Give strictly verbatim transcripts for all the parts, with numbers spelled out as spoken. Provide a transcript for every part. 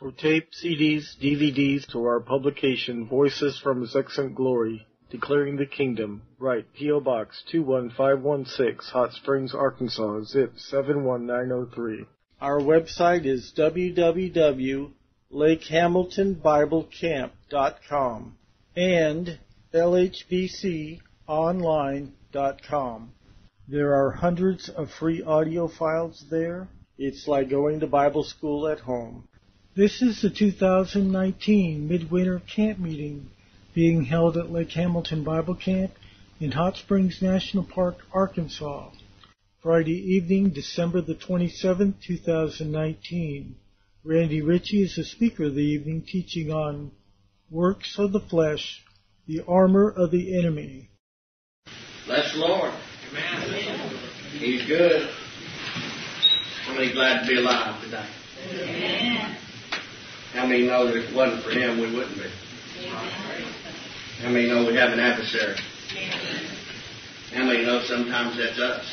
For tape, C Ds, D V Ds, to our publication, Voices from His Excellent Glory, Declaring the Kingdom, write P O. Box two one five one six, Hot Springs, Arkansas, zip seven one nine zero three. Our website is w w w dot lake hamilton bible camp dot com and l h b c online dot com. There are hundreds of free audio files there. It's like going to Bible school at home. This is the two thousand nineteen Midwinter Camp Meeting being held at Lake Hamilton Bible Camp in Hot Springs National Park, Arkansas, Friday evening, December the twenty-seventh, two thousand nineteen. Randy Ritchie is the speaker of the evening, teaching on Works of the Flesh, the Armor of the Enemy. Bless the Lord. Amen. He's good. How many glad to be alive today? Amen. How many know that if it wasn't for Him, we wouldn't be? How many know we have an adversary? How many know sometimes that's us?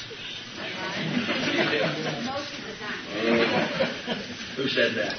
Uh, who said that?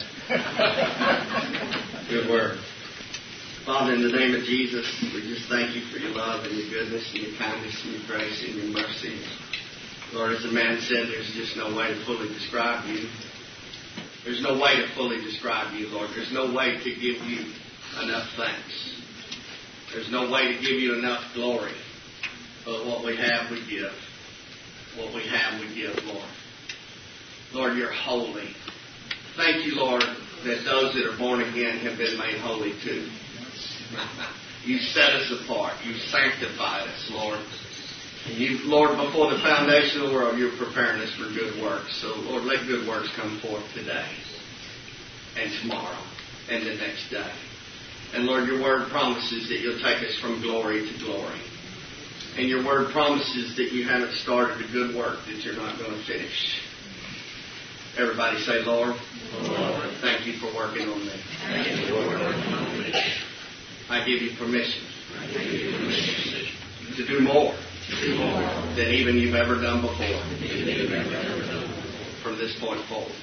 Good word. Father, in the name of Jesus, we just thank you for your love and your goodness and your kindness and your grace and your mercy. Lord, as the man said, there's just no way to fully describe you. There's no way to fully describe you, Lord. There's no way to give you enough thanks. There's no way to give you enough glory. But what we have, we give. What we have, we give, Lord. Lord, you're holy. Thank you, Lord, that those that are born again have been made holy too. You set us apart. You sanctified us, Lord. And you, Lord, before the foundation of the world, you're preparing us for good works. So, Lord, let good works come forth today and tomorrow and the next day. And, Lord, your word promises that you'll take us from glory to glory. And your word promises that you haven't started a good work that you're not going to finish. Everybody say, Lord, Lord, thank you for working on me. Thank you for working on me. I give you permission, I give you permission to do more than even you've ever done before from this point forward.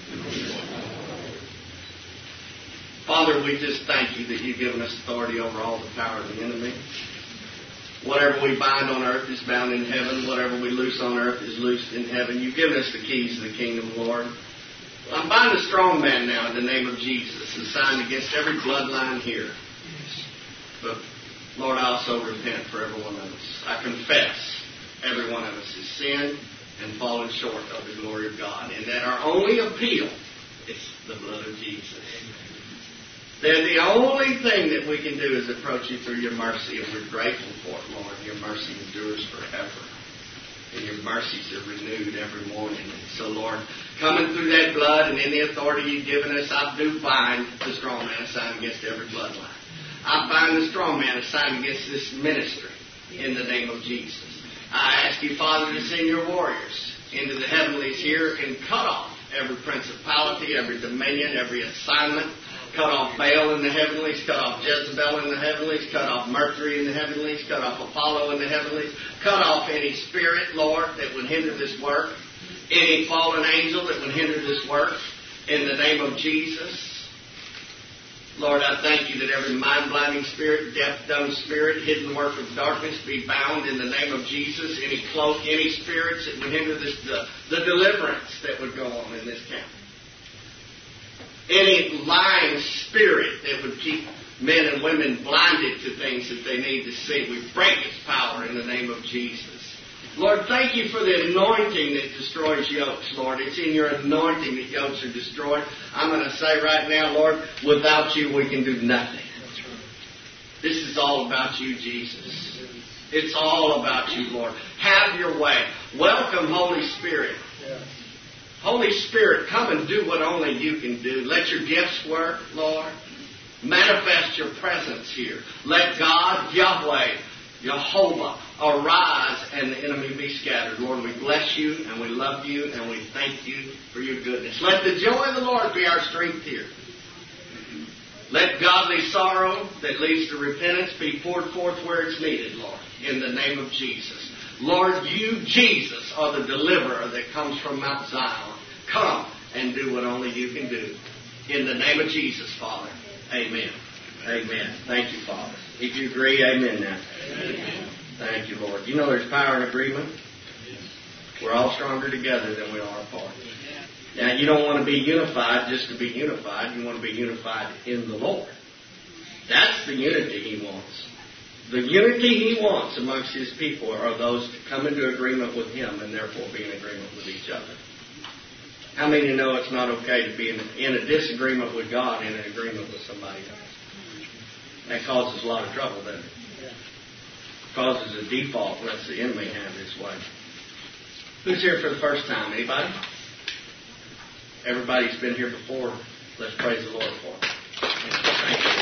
Father, we just thank you that you've given us authority over all the power of the enemy. Whatever we bind on earth is bound in heaven. Whatever we loose on earth is loosed in heaven. You've given us the keys to the kingdom, Lord. I'm binding a strong man now in the name of Jesus, assigned against every bloodline here. But, Lord, I also repent for every one of us. I confess every one of us has sinned and fallen short of the glory of God, and that our only appeal is the blood of Jesus. That the only thing that we can do is approach you through your mercy, and we're grateful for it, Lord. Your mercy endures forever, and your mercies are renewed every morning. And so, Lord, coming through that blood and in the authority you've given us, I do bind the strong man assigned against every bloodline. I bind the strong man assigned against this ministry in the name of Jesus. I ask you, Father, to send your warriors into the heavenlies here and cut off every principality, every dominion, every assignment. Cut off Baal in the heavenlies, cut off Jezebel in the heavenlies, cut off Mercury in the heavenlies, cut off Apollo in the heavenlies, cut off any spirit, Lord, that would hinder this work, any fallen angel that would hinder this work, in the name of Jesus. Lord, I thank you that every mind-blinding spirit, deaf-dumb spirit, hidden work of darkness be bound in the name of Jesus. Any cloak, any spirits that would hinder this, the, the deliverance that would go on in this camp. Any lying spirit that would keep men and women blinded to things that they need to see, we break its power in the name of Jesus. Lord, thank you for the anointing that destroys yokes, Lord. It's in your anointing that yokes are destroyed. I'm going to say right now, Lord, without you we can do nothing. This is all about you, Jesus. It's all about you, Lord. Have your way. Welcome, Holy Spirit. Holy Spirit, come and do what only you can do. Let your gifts work, Lord. Manifest your presence here. Let God, Yahweh, Jehovah, arise and the enemy be scattered. Lord, we bless you and we love you and we thank you for your goodness. Let the joy of the Lord be our strength here. Let godly sorrow that leads to repentance be poured forth where it's needed, Lord, in the name of Jesus. Lord, you, Jesus, are the deliverer that comes from Mount Zion. Come and do what only you can do. In the name of Jesus, Father. Amen. Amen. Thank you, Father. If you agree, amen now. Amen. Thank you, Lord. You know there's power in agreement. We're all stronger together than we are apart. Now, you don't want to be unified just to be unified. You want to be unified in the Lord. That's the unity He wants. The unity He wants amongst His people are those to come into agreement with Him and therefore be in agreement with each other. How many know it's not okay to be in, in a disagreement with God and in an agreement with somebody else? That causes a lot of trouble, doesn't it? It causes a default, lets the enemy have his way. Who's here for the first time? Anybody? Everybody's been here before. Let's praise the Lord for it. Thank you.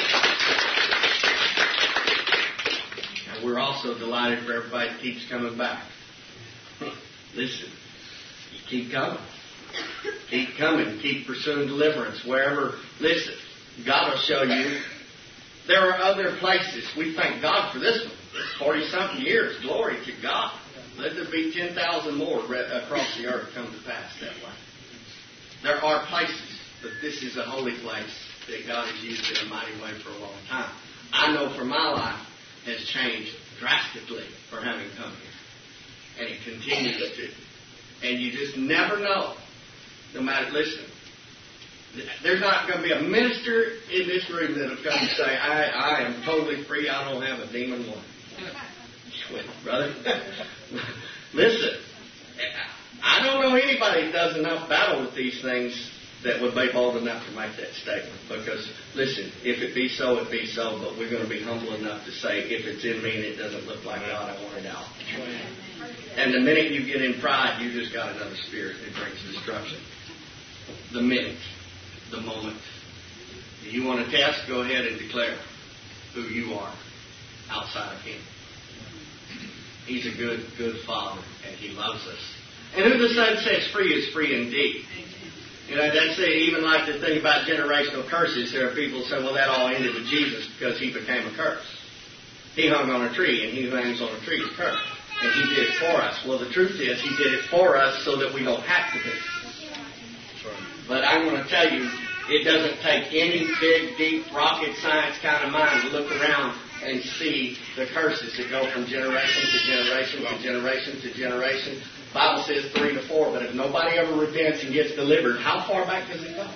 And we're also delighted for everybody that keeps coming back. Listen, you keep coming. Keep coming. Keep pursuing deliverance. Wherever, listen, God will show you. There are other places. We thank God for this one. forty-something years. Glory to God. Let there be ten thousand more across the earth come to pass that way. There are places, but this is a holy place that God has used in a mighty way for a long time. I know for my life has changed drastically for having come here. And it continues to. And you just never know. No matter, listen, there's not going to be a minister in this room that will come and say, I, I am totally free, I don't have a demon one. Quit, brother. Listen, I don't know anybody that does enough battle with these things that would be bold enough to make that statement. Because, listen, if it be so, it be so, but we're going to be humble enough to say, if it's in me and it doesn't look like God, I want it out. And the minute you get in pride, you just got another spirit that brings destruction. The minute, the moment. If you want to test, go ahead and declare who you are outside of Him. He's a good, good Father, and He loves us. And who the Son sets free is free indeed. You know, that's it. Even like the thing about generational curses, there are people who say, well, that all ended with Jesus because He became a curse. He hung on a tree, and He who hangs on a tree is cursed. And He did it for us. Well, the truth is, He did it for us so that we don't have to be. But I want to tell you, it doesn't take any big, deep, rocket science kind of mind to look around and see the curses that go from generation to generation to generation to generation. The Bible says three to four, but if nobody ever repents and gets delivered, how far back does it go?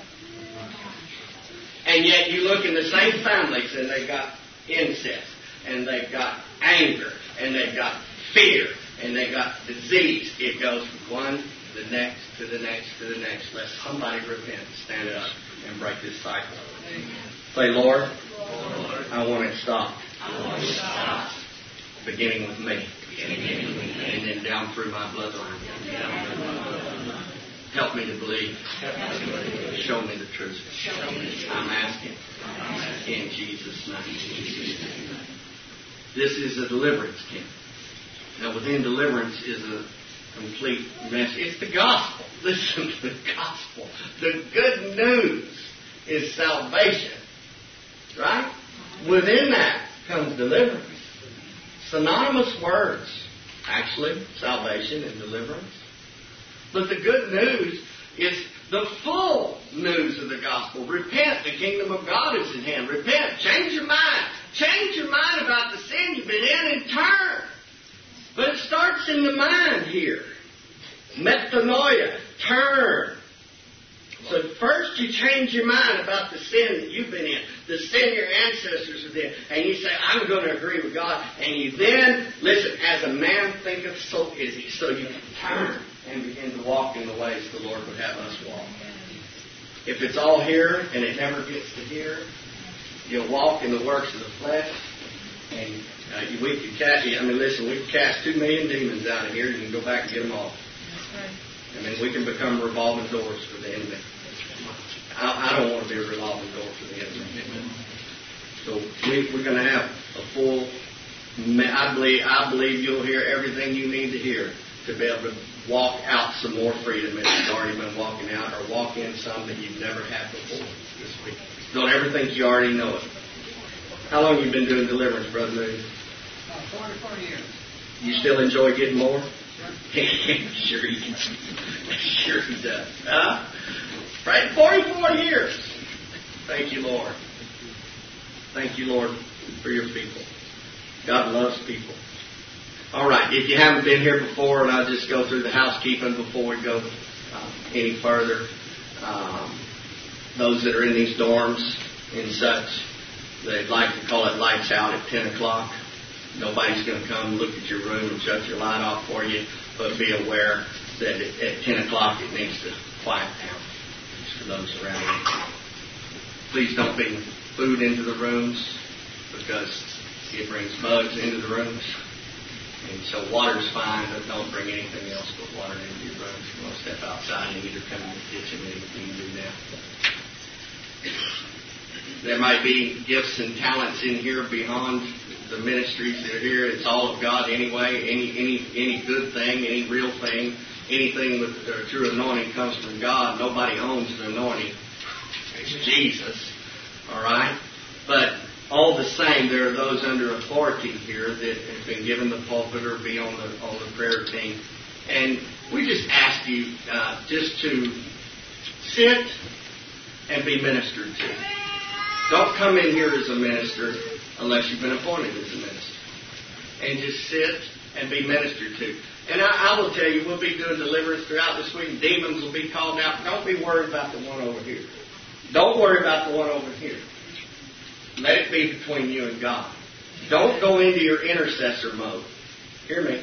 And yet you look in the same families and they've got incest, and they've got anger, and they've got fear, and they've got disease. It goes from one to the next, to the next, to the next. Let somebody repent, stand up, and break this cycle. Say, Lord, Lord, I want it stopped. I want it stopped. Beginning with me. Beginning with me. And then down through my bloodline. Help me to believe. Show me the truth. I'm asking. In Jesus' name. This is a deliverance camp. Now, within deliverance is a complete message. It's the gospel. Listen to the gospel. The good news is salvation. Right? Within that comes deliverance. Synonymous words. Actually, salvation and deliverance. But the good news is the full news of the gospel. Repent. The kingdom of God is at hand. Repent. Change your mind. Change your mind about the sin you've been in and turn. But it starts in the mind here. Metanoia. Turn. So first you change your mind about the sin that you've been in, the sin your ancestors have in, and you say, I'm going to agree with God. And you then, listen, as a man thinketh, so is he. So you turn and begin to walk in the ways the Lord would have us walk. If it's all here and it never gets to here, you'll walk in the works of the flesh. And uh, we could cast, I mean, listen, we could cast two million demons out of here. You can go back and get them all. I mean, we can become revolving doors for the enemy. I, I don't want to be a revolving door for the enemy. So we, we're going to have a full. I believe I believe you'll hear everything you need to hear to be able to walk out some more freedom if you've already been walking out, or walk in some that you've never had before this week. Don't ever think you already know it. How long have you been doing deliverance, Brother Moody? About forty-four years. You still enjoy getting more? Sure he does. Sure he does. Huh? Right? forty-four years. Thank you, Lord. Thank you, Lord, for your people. God loves people. All right, if you haven't been here before, and I'll just go through the housekeeping before we go uh, any further. Um, those that are in these dorms and such, they'd like to call it lights out at ten o'clock. Nobody's going to come look at your room and shut your light off for you, but be aware that at ten o'clock it needs to quiet down. It's for those around you. Please don't bring food into the rooms because it brings bugs into the rooms. And so water's fine, but don't bring anything else but water into your rooms. If you want to step outside and either come in the kitchen, maybe you can do that. There might be gifts and talents in here beyond the ministries that are here. It's all of God anyway. Any any any good thing, any real thing, anything with the true anointing comes from God. Nobody owns the anointing. It's Jesus. All right? But all the same, there are those under authority here that have been given the pulpit or be on the on the prayer team. And we just ask you uh, just to sit and be ministered to. Don't come in here as a minister unless you've been appointed as a minister. And just sit and be ministered to. And I, I will tell you, we'll be doing deliverance throughout this week. Demons will be called out. Don't be worried about the one over here. Don't worry about the one over here. Let it be between you and God. Don't go into your intercessor mode. Hear me?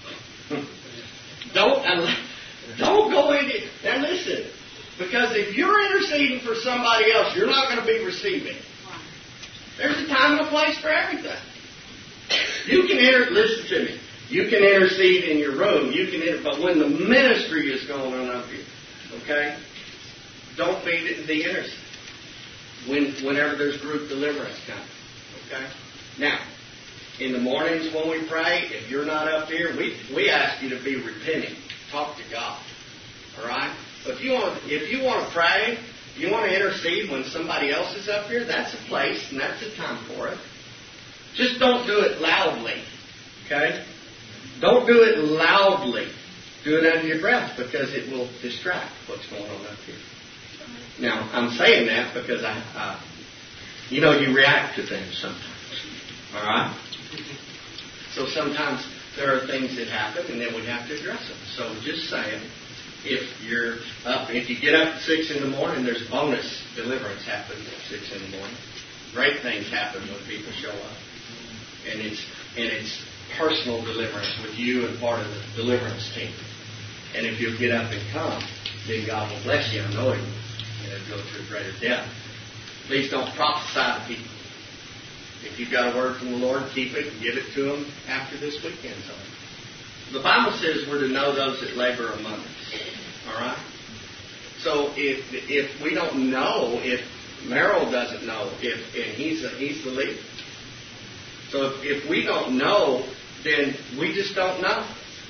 Don't, don't go into... Now listen. Because if you're interceding for somebody else, you're not going to be receiving. There's a time and a place for everything. You can inter... Listen to me. You can intercede in your room. You can inter... But when the ministry is going on up here, okay? Don't be the, the intercessor. When, whenever there's group deliverance coming. Okay? Now, in the mornings when we pray, if you're not up here, we, we ask you to be repenting. Talk to God. Alright? But if you want if you want to pray, you want to intercede when somebody else is up here, that's a place and that's a time for it. Just don't do it loudly. Okay? Don't do it loudly. Do it under your breath because it will distract what's going on up here. Now, I'm saying that because I, uh, you know, you react to things sometimes. All right? So sometimes there are things that happen and then we have to address them. So just saying, if you're up, if you get up at six in the morning, there's bonus deliverance happening at six in the morning. Great things happen when people show up. And it's, and it's personal deliverance with you and part of the deliverance team. And if you'll get up and come, then God will bless you. I know He will. And go to a greater depth. Please don't prophesy to people. If you've got a word from the Lord, keep it and give it to them after this weekend's over. The Bible says we're to know those that labor among us. All right? So if if we don't know, if Merrill doesn't know, if and he's a, he's the leader. So if, if we don't know, then we just don't know.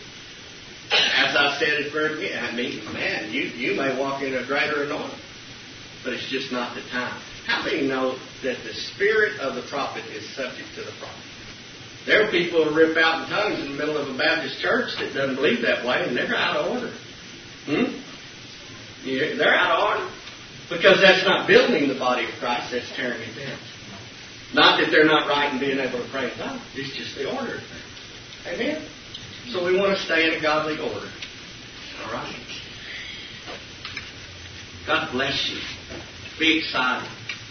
As I said at prayer meeting, I mean, man, you, you may walk in a greater anointing. But it's just not the time. How many know that the spirit of the prophet is subject to the prophet? There are people who rip out in tongues in the middle of a Baptist church that doesn't believe that way, and they're out of order. Hmm? Yeah, they're out of order. Because that's not building the body of Christ, that's tearing it down. Not that they're not right in being able to pray in tongues. It's just the order thing. Amen? So we want to stay in a godly order. All right? God bless you. Be excited.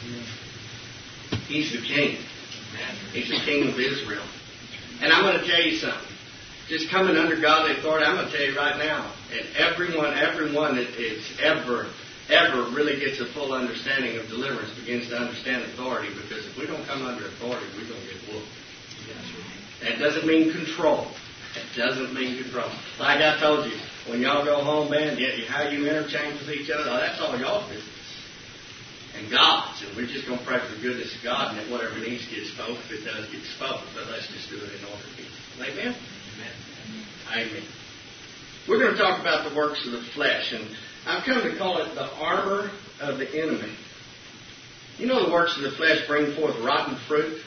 He's the king. He's the king of Israel. And I'm going to tell you something. Just coming under godly authority, I'm going to tell you right now, and everyone, everyone that is ever, ever really gets a full understanding of deliverance begins to understand authority, because if we don't come under authority, we're going to get whooped. That doesn't mean control. It doesn't mean control. Like I told you, when y'all go home, man, how you interchange with each other, that's all y'all's business. And God's. And we're just going to pray for the goodness of God, and that whatever needs to get spoken, if it does get spoken. But let's just do it in order to be. Amen? Amen. Amen. We're going to talk about the works of the flesh, and I've come to call it the armor of the enemy. You know the works of the flesh bring forth rotten fruit?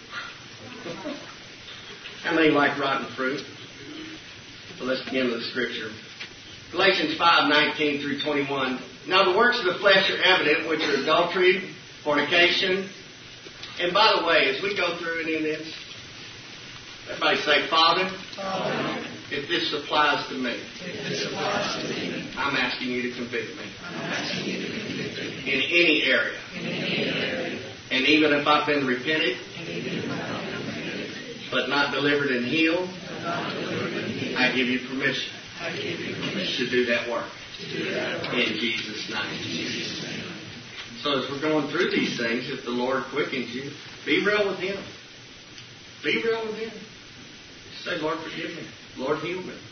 How many like rotten fruit? So let's begin with the scripture. Galatians five, nineteen through twenty-one. Now the works of the flesh are evident, which are adultery, fornication. And by the way, as we go through any of this, everybody say, Father, Father, if this applies to me, if this applies to me, I'm asking you to convict me I'm asking you to convict me in any area. in any area, And even if I've been repented, and even if I don't repent, but not delivered and healed, but not delivered and healed, I give you permission I give you permission to do that work to do that work in Jesus' in name. Jesus' name. So as we're going through these things, if the Lord quickens you, be real with Him. Be real with Him. Say, Lord, forgive me. Lord, heal me.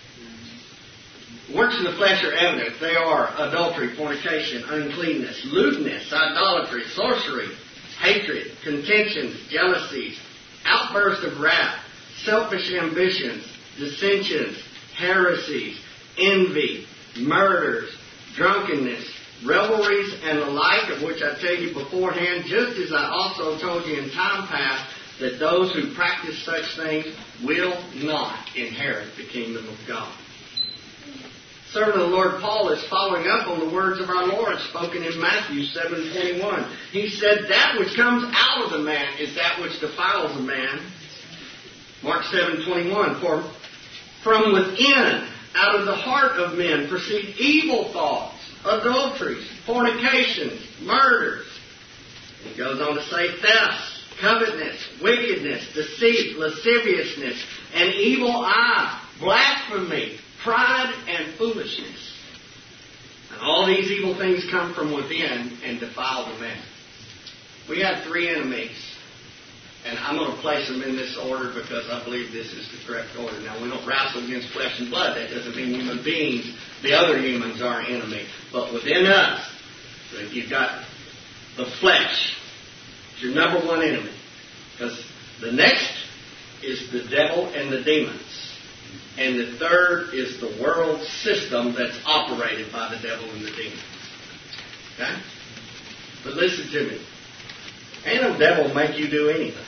Works in the flesh are evident. They are adultery, fornication, uncleanness, lewdness, idolatry, sorcery, hatred, contentions, jealousies, outbursts of wrath, selfish ambitions, dissensions, heresies, envy, murders, drunkenness, revelries, and the like, of which I tell you beforehand, just as I also told you in time past, that those who practice such things will not inherit the kingdom of God. Servant of the Lord Paul is following up on the words of our Lord spoken in Matthew seven twenty-one. He said, that which comes out of the man is that which defiles a man. Mark seven twenty-one, for from within, out of the heart of men, proceed evil thoughts, adulteries, fornications, murders. He goes on to say thefts, covetousness, wickedness, deceit, lasciviousness, an evil eye, blasphemy, pride, and foolishness. And all these evil things come from within and defile the man. We have three enemies. And I'm going to place them in this order because I believe this is the correct order. Now, we don't wrestle against flesh and blood. That doesn't mean human beings, the other humans, are an enemy. But within us, you've got the flesh. It's your number one enemy. Because the next is the devil and the demons. And the third is the world system that's operated by the devil and the demons. Okay? But listen to me. Ain't no devil make you do anything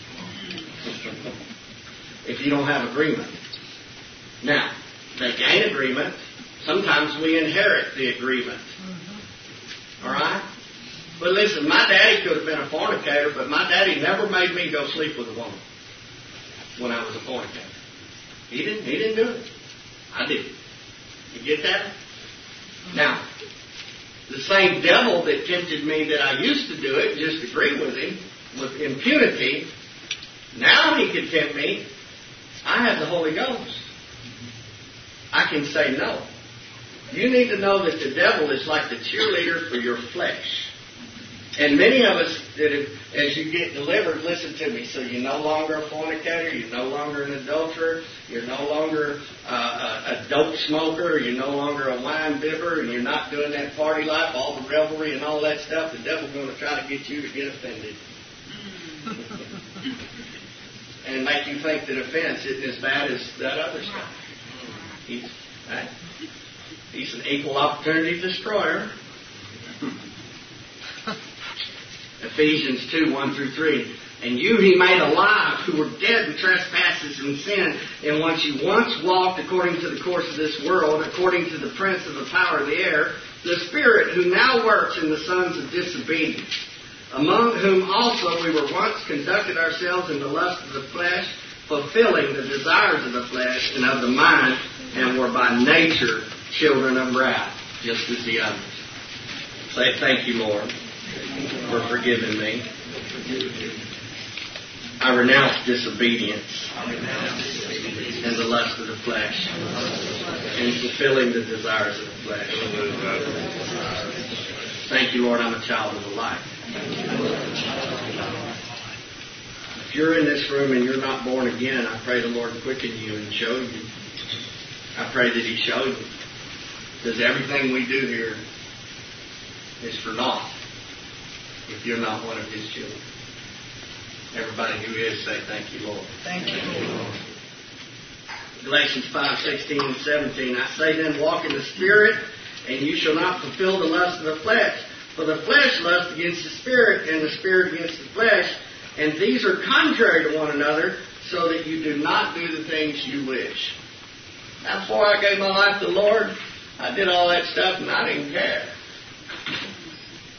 if you don't have agreement. Now, they gain agreement. Sometimes we inherit the agreement. All right? But listen, my daddy could have been a fornicator, but my daddy never made me go sleep with a woman when I was a fornicator. He didn't. He didn't do it. I did. You get that? Now, the same devil that tempted me that I used to do it, just agree with him, with impunity, now he can tempt me. I have the Holy Ghost. I can say no. You need to know that the devil is like the cheerleader for your flesh. And many of us, that have, as you get delivered, listen to me, so you're no longer a fornicator, you're no longer an adulterer, you're no longer uh, a, a dope smoker, you're no longer a wine bibber, and you're not doing that party life, all the revelry and all that stuff. The devil's going to try to get you to get offended. And make you think that offense isn't as bad as that other stuff. He's, right? He's an equal opportunity destroyer. Ephesians two, one through three. And you he made alive who were dead in trespasses and sin, in which you once walked according to the course of this world, according to the prince of the power of the air, the spirit who now works in the sons of disobedience, among whom also we were once conducted ourselves in the lust of the flesh, fulfilling the desires of the flesh and of the mind, and were by nature children of wrath, just as the others. Say, thank you, Lord, for forgiving me. I renounce disobedience and the lust of the flesh and fulfilling the desires of the flesh. Thank you, Lord, I'm a child of the light. If you're in this room and you're not born again, I pray the Lord quicken you and show you. I pray that He show you. Because everything we do here is for naught if you're not one of His children. Everybody who is, say thank you, Lord. Thank you, Lord. Galatians five, sixteen and seventeen. I say then, walk in the Spirit, and you shall not fulfill the lust of the flesh. For the flesh lusts against the Spirit, and the Spirit against the flesh. And these are contrary to one another, so that you do not do the things you wish. Now, before I gave my life to the Lord, I did all that stuff, and I didn't care. I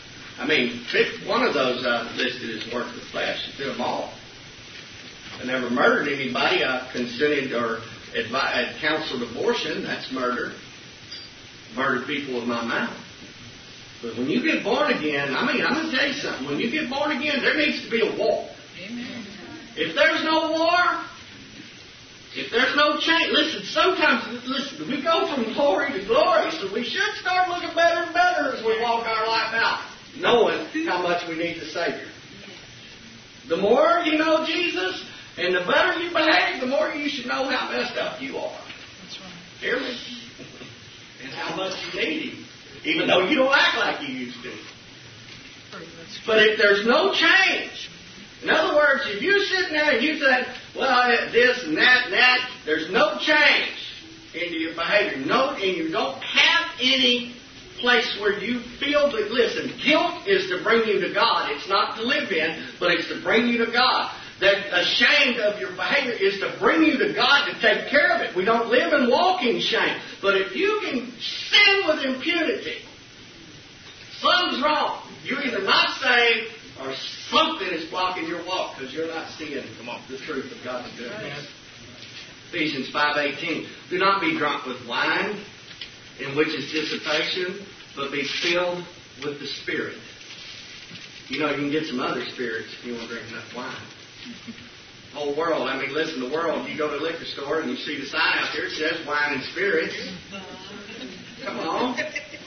I mean, pick one of those I listed as works of the flesh. Do them all. I never murdered anybody. I consented or advi- counseled abortion. That's murder. Murdered people with my mouth. But when you get born again, I mean, I'm going to tell you something. When you get born again, there needs to be a war. Amen. If there's no war, if there's no change, listen, sometimes, listen, we go from glory to glory, so we should start looking better and better as we walk our life out, knowing how much we need the Savior. The more you know Jesus, and the better you behave, the more you should know how messed up you are. That's right. Hear me? And how much you need Him, even though you don't act like you used to. But if there's no change, in other words, if you're sitting there and you say, well, this and that and that, there's no change into your behavior. No, and you don't have any place where you feel that, listen, guilt is to bring you to God. It's not to live in, but it's to bring you to God. That ashamed of your behavior is to bring you to God to take care of it. We don't live and walk in shame. But if you can sin with impunity, something's wrong. You're either not saved or something is blocking your walk because you're not seeing the truth of God's goodness. Ephesians five eighteen. Do not be drunk with wine, in which is dissipation, but be filled with the Spirit. You know, you can get some other spirits if you want to drink enough wine. The whole world, I mean, listen, the world, you go to a liquor store and you see the sign out there, it says wine and spirits. Come on.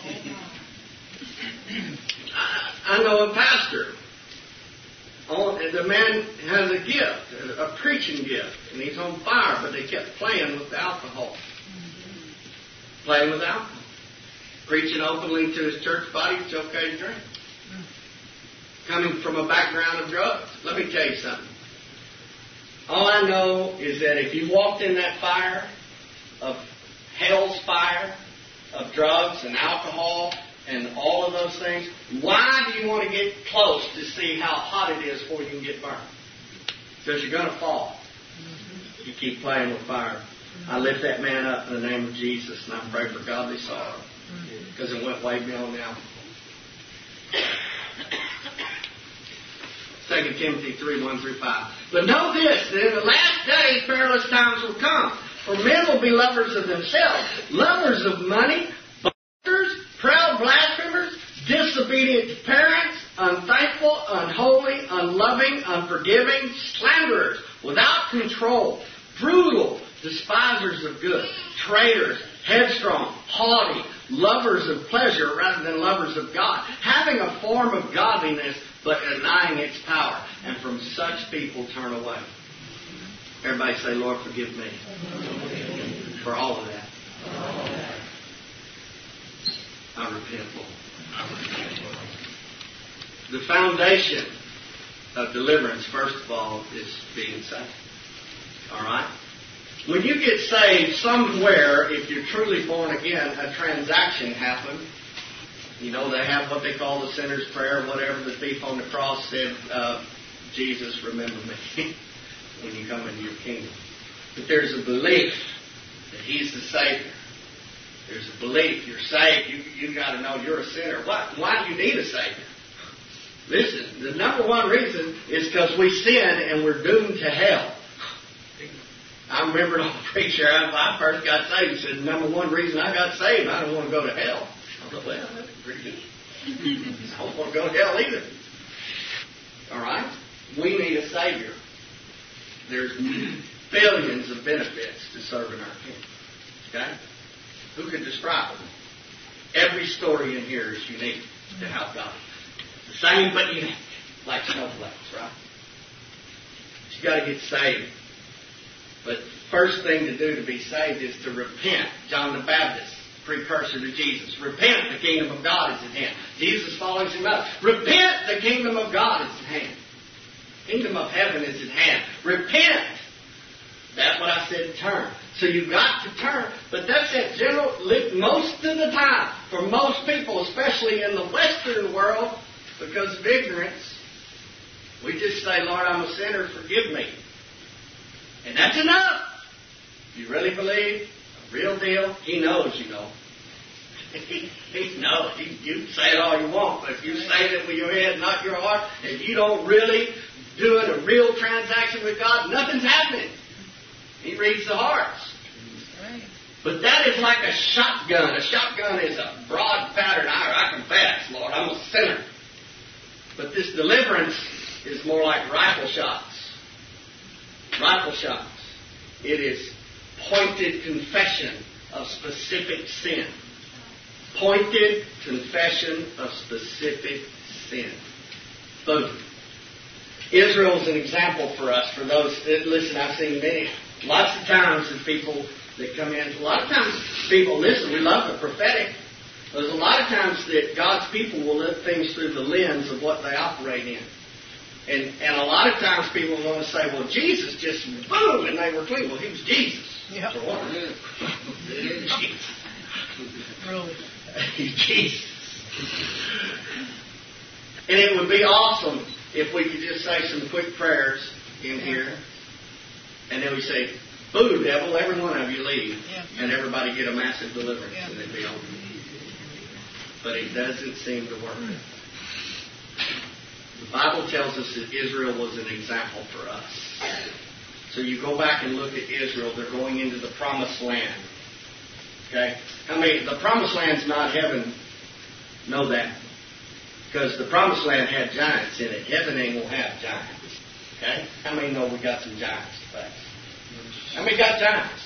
I, I know a pastor. Oh, the man has a gift, a preaching gift, and he's on fire, but they kept playing with the alcohol. Playing with alcohol. Preaching openly to his church body, it's okay to drink. Coming from a background of drugs. Let me tell you something. All I know is that if you walked in that fire of hell's fire, of drugs and alcohol and all of those things, why do you want to get close to see how hot it is before you can get burned? Because you're going to fall. You keep playing with fire. I lift that man up in the name of Jesus, and I pray for godly sorrow. Because it went way beyond the alcohol. Second Timothy three, one through five. But know this, that in the last days perilous times will come. For men will be lovers of themselves, lovers of money, boasters, proud blasphemers, disobedient to parents, unthankful, unholy, unloving, unforgiving, slanderers, without control, brutal, despisers of good, traitors, headstrong, haughty, lovers of pleasure rather than lovers of God, having a form of godliness but denying its power. And from such people turn away. Everybody say, Lord, forgive me for all of that. I repent, Lord. The foundation of deliverance, first of all, is being saved. All right? When you get saved, somewhere, if you're truly born again, a transaction happens. You know, they have what they call the sinner's prayer, whatever the thief on the cross said, uh, Jesus, remember me when you come into your kingdom. But there's a belief that He's the Savior. There's a belief you're saved. You you got to know you're a sinner. Why, why do you need a Savior? Listen, the number one reason is because we sin and we're doomed to hell. I remember an old preacher, when I first got saved, he said, the number one reason I got saved, I don't want to go to hell. I thought, well, that's pretty good. I don't want to go to hell either. All right? We need a Savior. There's billions of benefits to serving our King. Okay? Who could describe them? Every story in here is unique to how God is. The same but unique. Like snowflakes, right? You got to get saved. But the first thing to do to be saved is to repent. John the Baptist, precursor to Jesus. Repent, the kingdom of God is at hand. Jesus follows him up. Repent, the kingdom of God is at hand. Kingdom of heaven is at hand. Repent. That's what I said, turn. So you've got to turn. But that's that general, most of the time, for most people, especially in the Western world, because of ignorance, we just say, Lord, I'm a sinner, forgive me. And that's enough. If you really believe, a real deal, He knows you know. he, he, no, he, you can say it all you want, but if you say it with your head, not your heart, and you don't really do it a real transaction with God, nothing's happening. He reads the hearts. But that is like a shotgun. A shotgun is a broad pattern. I, I confess, Lord, I'm a sinner. But this deliverance is more like rifle shots. Rifle shots. It is pointed confession of specific sin. Pointed confession of specific sin. Boom. Israel is an example for us, for those that listen. I've seen many, lots of times that people that come in. A lot of times people listen. We love the prophetic. There's a lot of times that God's people will look things through the lens of what they operate in. And and a lot of times people are going to say, well, Jesus just boom, and they were clean. Well, he was Jesus. Yeah. For one. Jesus. Really? He's Jesus. And it would be awesome if we could just say some quick prayers in here. And then we say, boo, devil, every one of you leave. Yeah. And everybody get a massive deliverance. Yeah. And it'd be over. But it doesn't seem to work. The Bible tells us that Israel was an example for us. So you go back and look at Israel. They're going into the promised land. Okay? I mean, the promised land's not heaven. Know that. Because the promised land had giants in it. Heaven ain't going to have giants. Okay? How many know we got some giants to face? How many got giants?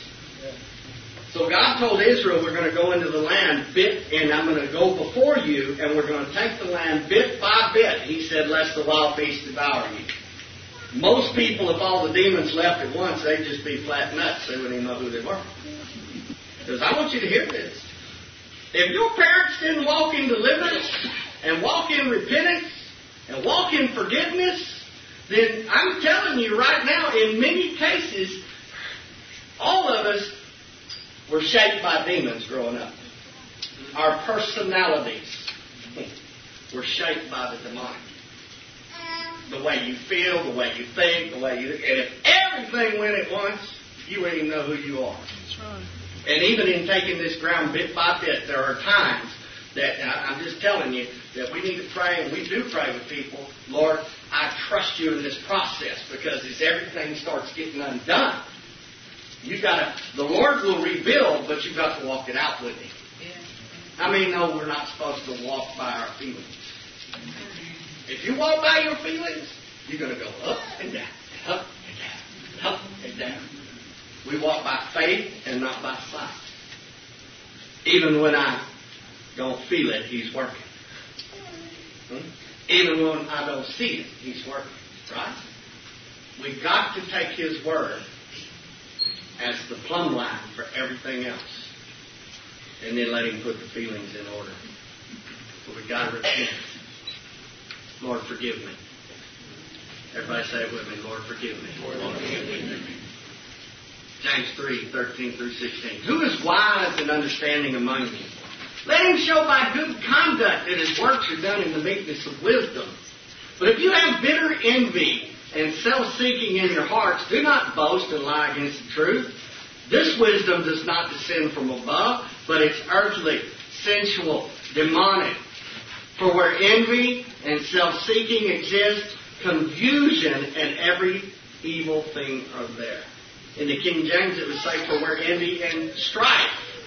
So God told Israel, we're going to go into the land bit, and I'm going to go before you, and we're going to take the land bit by bit. He said, lest the wild beasts devour you. Most people, if all the demons left at once, they'd just be flat nuts. They wouldn't even know who they were. Because I want you to hear this. If your parents didn't walk in deliverance, and walk in repentance, and walk in forgiveness, then I'm telling you right now, in many cases, all of us were shaped by demons growing up. Our personalities were shaped by the demonic. The way you feel, the way you think, the way you... And if everything went at once, you wouldn't even know who you are. That's right. And even in taking this ground bit by bit, there are times that, and I'm just telling you, that we need to pray, and we do pray with people, Lord, I trust you in this process, because as everything starts getting undone, you got to, the Lord will rebuild, but you've got to walk it out with Him. Yeah. I mean, no, we're not supposed to walk by our feelings. If you walk by your feelings, you're going to go up and down, up and down, up and down. We walk by faith and not by sight. Even when I don't feel it, He's working. Hmm? Even when I don't see it, He's working. Right? We've got to take His Word as the plumb line for everything else. And then let Him put the feelings in order. But we've got to repent. Lord, forgive me. Everybody say it with me. Lord, forgive me. Lord, forgive me. James three, thirteen through sixteen. Who is wise and understanding among you? Let him show by good conduct that his works are done in the meekness of wisdom. But if you have bitter envy and self-seeking in your hearts, do not boast and lie against the truth. This wisdom does not descend from above, but it's earthly, sensual, demonic. For where envy and self-seeking exist, confusion and every evil thing are there. In the King James it would say, for where envy and strife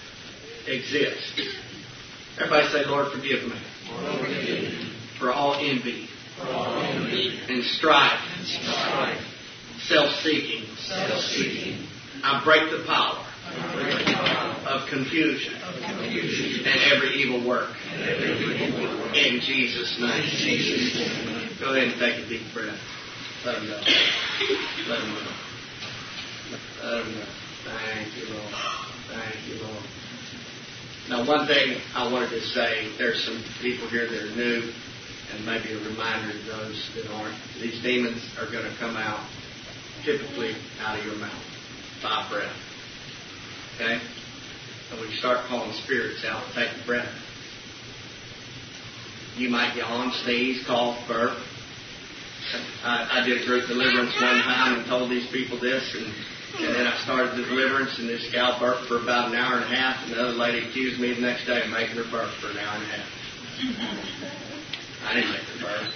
exist. Everybody say, Lord, forgive me. Lord, forgive me. For all envy, For all envy and strife, and strife, self-seeking. self-seeking, I break the power I break the power of confusion of confusion and every evil work. and every evil work. In Jesus' name. In Jesus' name. Go ahead and take a deep breath. Let them go. Let them go. Let them go. Thank you, Lord. Thank you, Lord. Now, one thing I wanted to say, there's some people here that are new, and maybe a reminder to those that aren't. These demons are going to come out, typically out of your mouth, by breath. Okay? And when you start calling spirits out, take a breath. You might yawn, sneeze, cough, burp, I, I did a group deliverance one time and told these people this, and, and then I started the deliverance, and this gal burped for about an hour and a half, and the other lady accused me the next day of making her burp for an hour and a half. I didn't make her burp.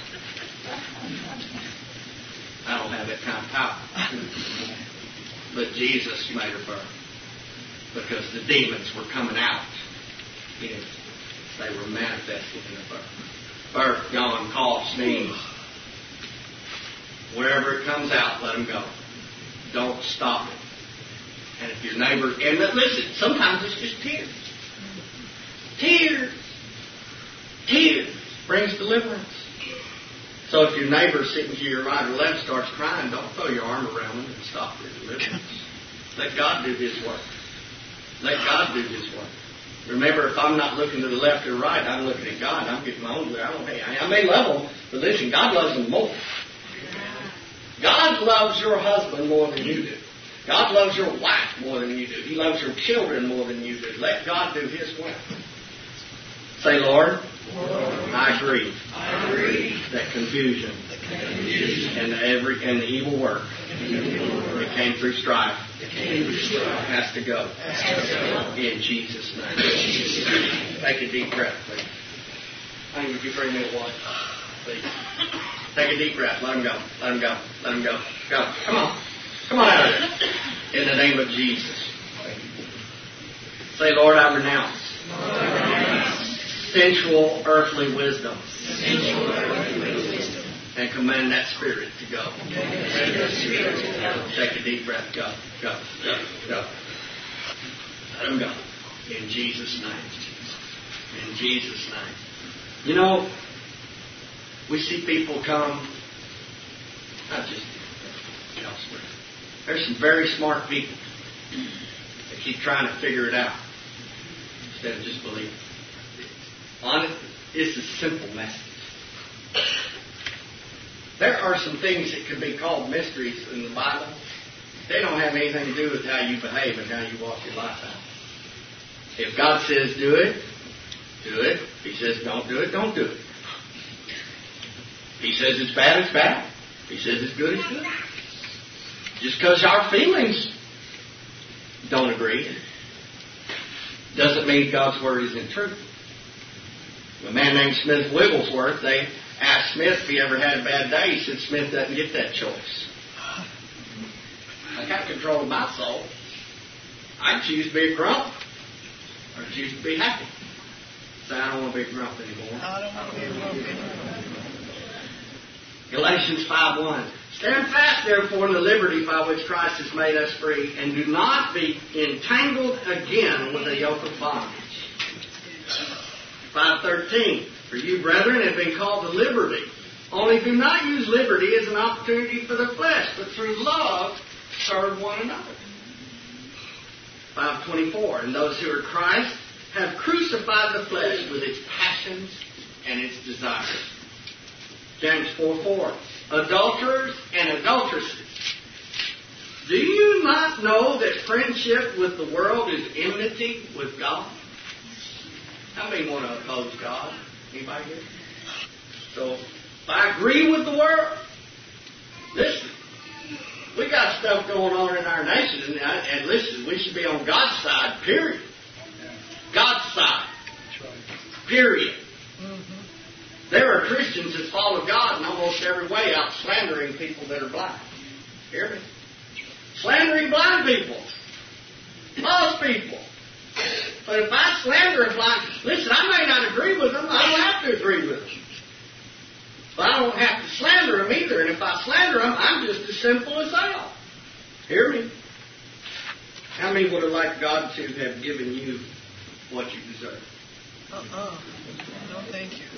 I don't have that kind of power. But Jesus made her burp because the demons were coming out. You know, they were manifested in the birth. Birth, yawn, cough, sneeze. Wherever it comes out, let them go. Don't stop it. And if your neighbor, and listen, sometimes it's just tears. Tears. Tears brings deliverance. So if your neighbor sitting to your right or left starts crying, don't throw your arm around them and stop their deliverance. Let God do His work. Let God do His work. Remember, if I'm not looking to the left or right, I'm looking at God. I'm getting my own. I, don't, hey, I may love them, but listen, God loves them more. God loves your husband more than you do. God loves your wife more than you do. He loves your children more than you do. Let God do His work. Say, Lord, Lord I agree. I agree. That confusion, confusion and the every and the evil work that came through strife has to go. In Jesus' name. Take a deep breath, please. I need you bring me a water, please. Take a deep breath. Let him go. Let him go. Let him go. Go. Come on. Come on out of there. In the name of Jesus. Say, Lord, I renounce. Lord, I renounce. Sensual earthly wisdom. Sensual earthly wisdom. And command that spirit to go. Take a deep breath. Go. Go. Go. Go. Let him go. In Jesus' name. In Jesus' name. You know, we see people come, not just elsewhere. There's some very smart people that keep trying to figure it out instead of just believing. Honest, it's a simple message. There are some things that can be called mysteries in the Bible. They don't have anything to do with how you behave and how you walk your life out. If God says do it, do it. If He says don't do it, don't do it. If He says it's bad, it's bad. If He says it's good, it's good. Just because our feelings don't agree doesn't mean God's Word isn't true. A man named Smith Wigglesworth, they asked Smith if he ever had a bad day. He said, Smith doesn't get that choice. I got control of my soul. I choose to be a grump or choose to be happy. So I don't want to be a grump anymore. I don't want to be a grump anymore. Galatians five one. Stand fast, therefore, in the liberty by which Christ has made us free, and do not be entangled again with a yoke of bondage. five thirteen. For you, brethren, have been called to liberty. Only do not use liberty as an opportunity for the flesh, but through love serve one another. five twenty-four. And those who are Christ have crucified the flesh with its passions and its desires. James four four. Adulterers and adulteresses, do you not know that friendship with the world is enmity with God? How many want to oppose God? Anybody here? So, if I agree with the world, listen, we got stuff going on in our nation, and, and listen, we should be on God's side, period. God's side, period. There are Christians that follow God in almost every way, out slandering people that are blind. Hear me? Slandering blind people. Lost people. But if I slander a blind, listen, I may not agree with them. I don't have to agree with them. But I don't have to slander them either. And if I slander them, I'm just as simple as they are. Hear me? How many would have liked God to have given you what you deserve? Uh-uh. No, thank you.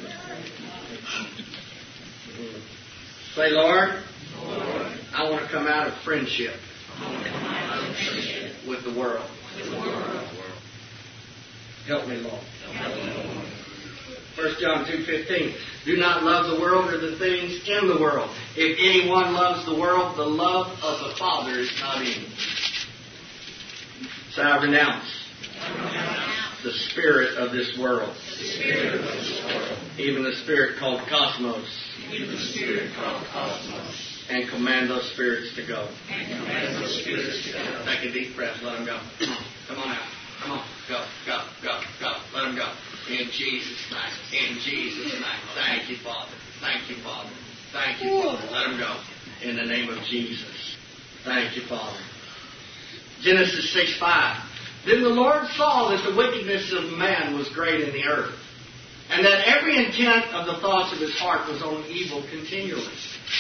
Say, Lord, Lord, I want to come out of friendship I want to come out of friendship with the world. with the world. Help me, Lord. Help me, Lord. First John two fifteen. Do not love the world or the things in the world. If anyone loves the world, the love of the Father is not in him. So I renounce. I renounce the spirit of this world, the spirit of this world, even the spirit called cosmos, even the spirit called cosmos, and command those spirits to go. and command those spirits to go. Take a deep breath. Let them go. Come on out. Come on. Go, go, go, go. Let them go. In Jesus' name. In Jesus' name. Thank you, Father. Thank you, Father. Thank you, Father. Let them go. In the name of Jesus. Thank you, Father. Genesis six five. Then the Lord saw that the wickedness of man was great in the earth, and that every intent of the thoughts of his heart was on evil continually.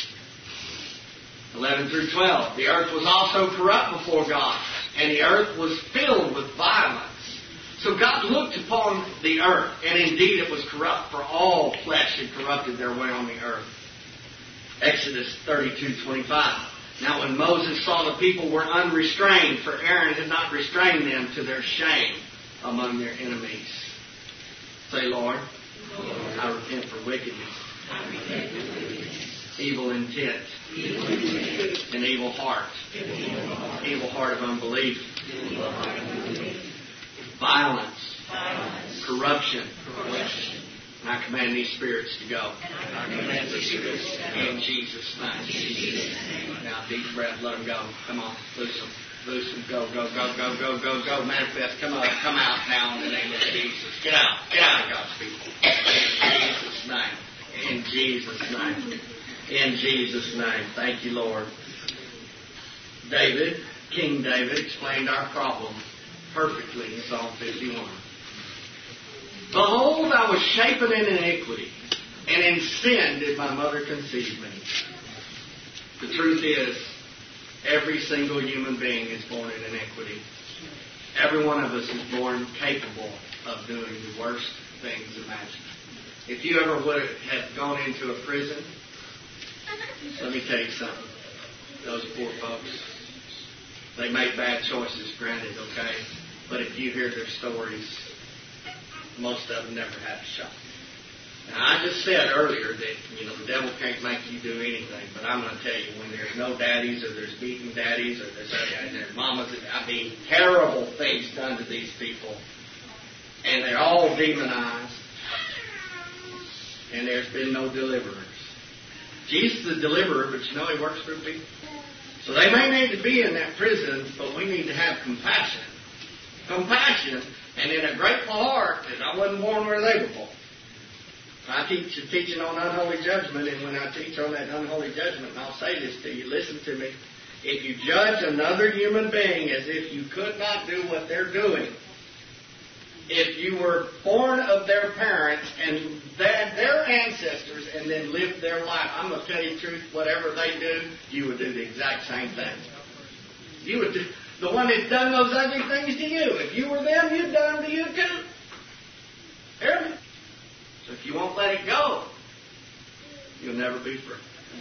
eleven through twelve. The earth was also corrupt before God, and the earth was filled with violence. So God looked upon the earth, and indeed it was corrupt, for all flesh had corrupted their way on the earth. Exodus thirty-two twenty-five. Now when Moses saw the people were unrestrained, for Aaron had not restrained them, to their shame among their enemies. Say, Lord, Lord, I repent for wickedness, I repent for wickedness, evil intent, evil intent, an evil heart, evil heart, evil heart of unbelief, evil heart of unbelief, violence, violence, corruption. corruption. And I command these spirits to go. And I command these spirits to go. In Jesus' name. In Jesus' name. Now, deep breath. Let them go. Come on. Loose them. Loose them. Go, go, go, go, go, go, go. Manifest. Come on. Come out now in the name of Jesus. Get out. Get out of God's people. In Jesus' name. In Jesus' name. In Jesus' name. Thank you, Lord. David, King David, explained our problem perfectly in Psalm fifty-one. Behold, I was shapen in iniquity, and in sin did my mother conceive me. The truth is, every single human being is born in iniquity. Every one of us is born capable of doing the worst things imaginable. If you ever would have gone into a prison, let me tell you something. Those poor folks, they made bad choices, granted, okay? But if you hear their stories, most of them never had a shot. Now, I just said earlier that, you know, the devil can't make you do anything, but I'm going to tell you, when there's no daddies, or there's beaten daddies, or there's, and there's mamas, I mean, terrible things done to these people, and they're all demonized, and there's been no deliverers. Jesus is the deliverer, but you know he works through people. So they may need to be in that prison, but we need to have compassion. Compassion, and in a grateful heart that I wasn't born where they were born. I teach a teaching on unholy judgment, and when I teach on that unholy judgment, and I'll say this to you, listen to me. If you judge another human being as if you could not do what they're doing, if you were born of their parents and their, their ancestors and then lived their life, I'm going to tell you the truth, whatever they do, you would do the exact same thing. You would do, the one that's done those ugly things to you, if you were them, you'd done them to you too. Hear me? So if you won't let it go, you'll never be free.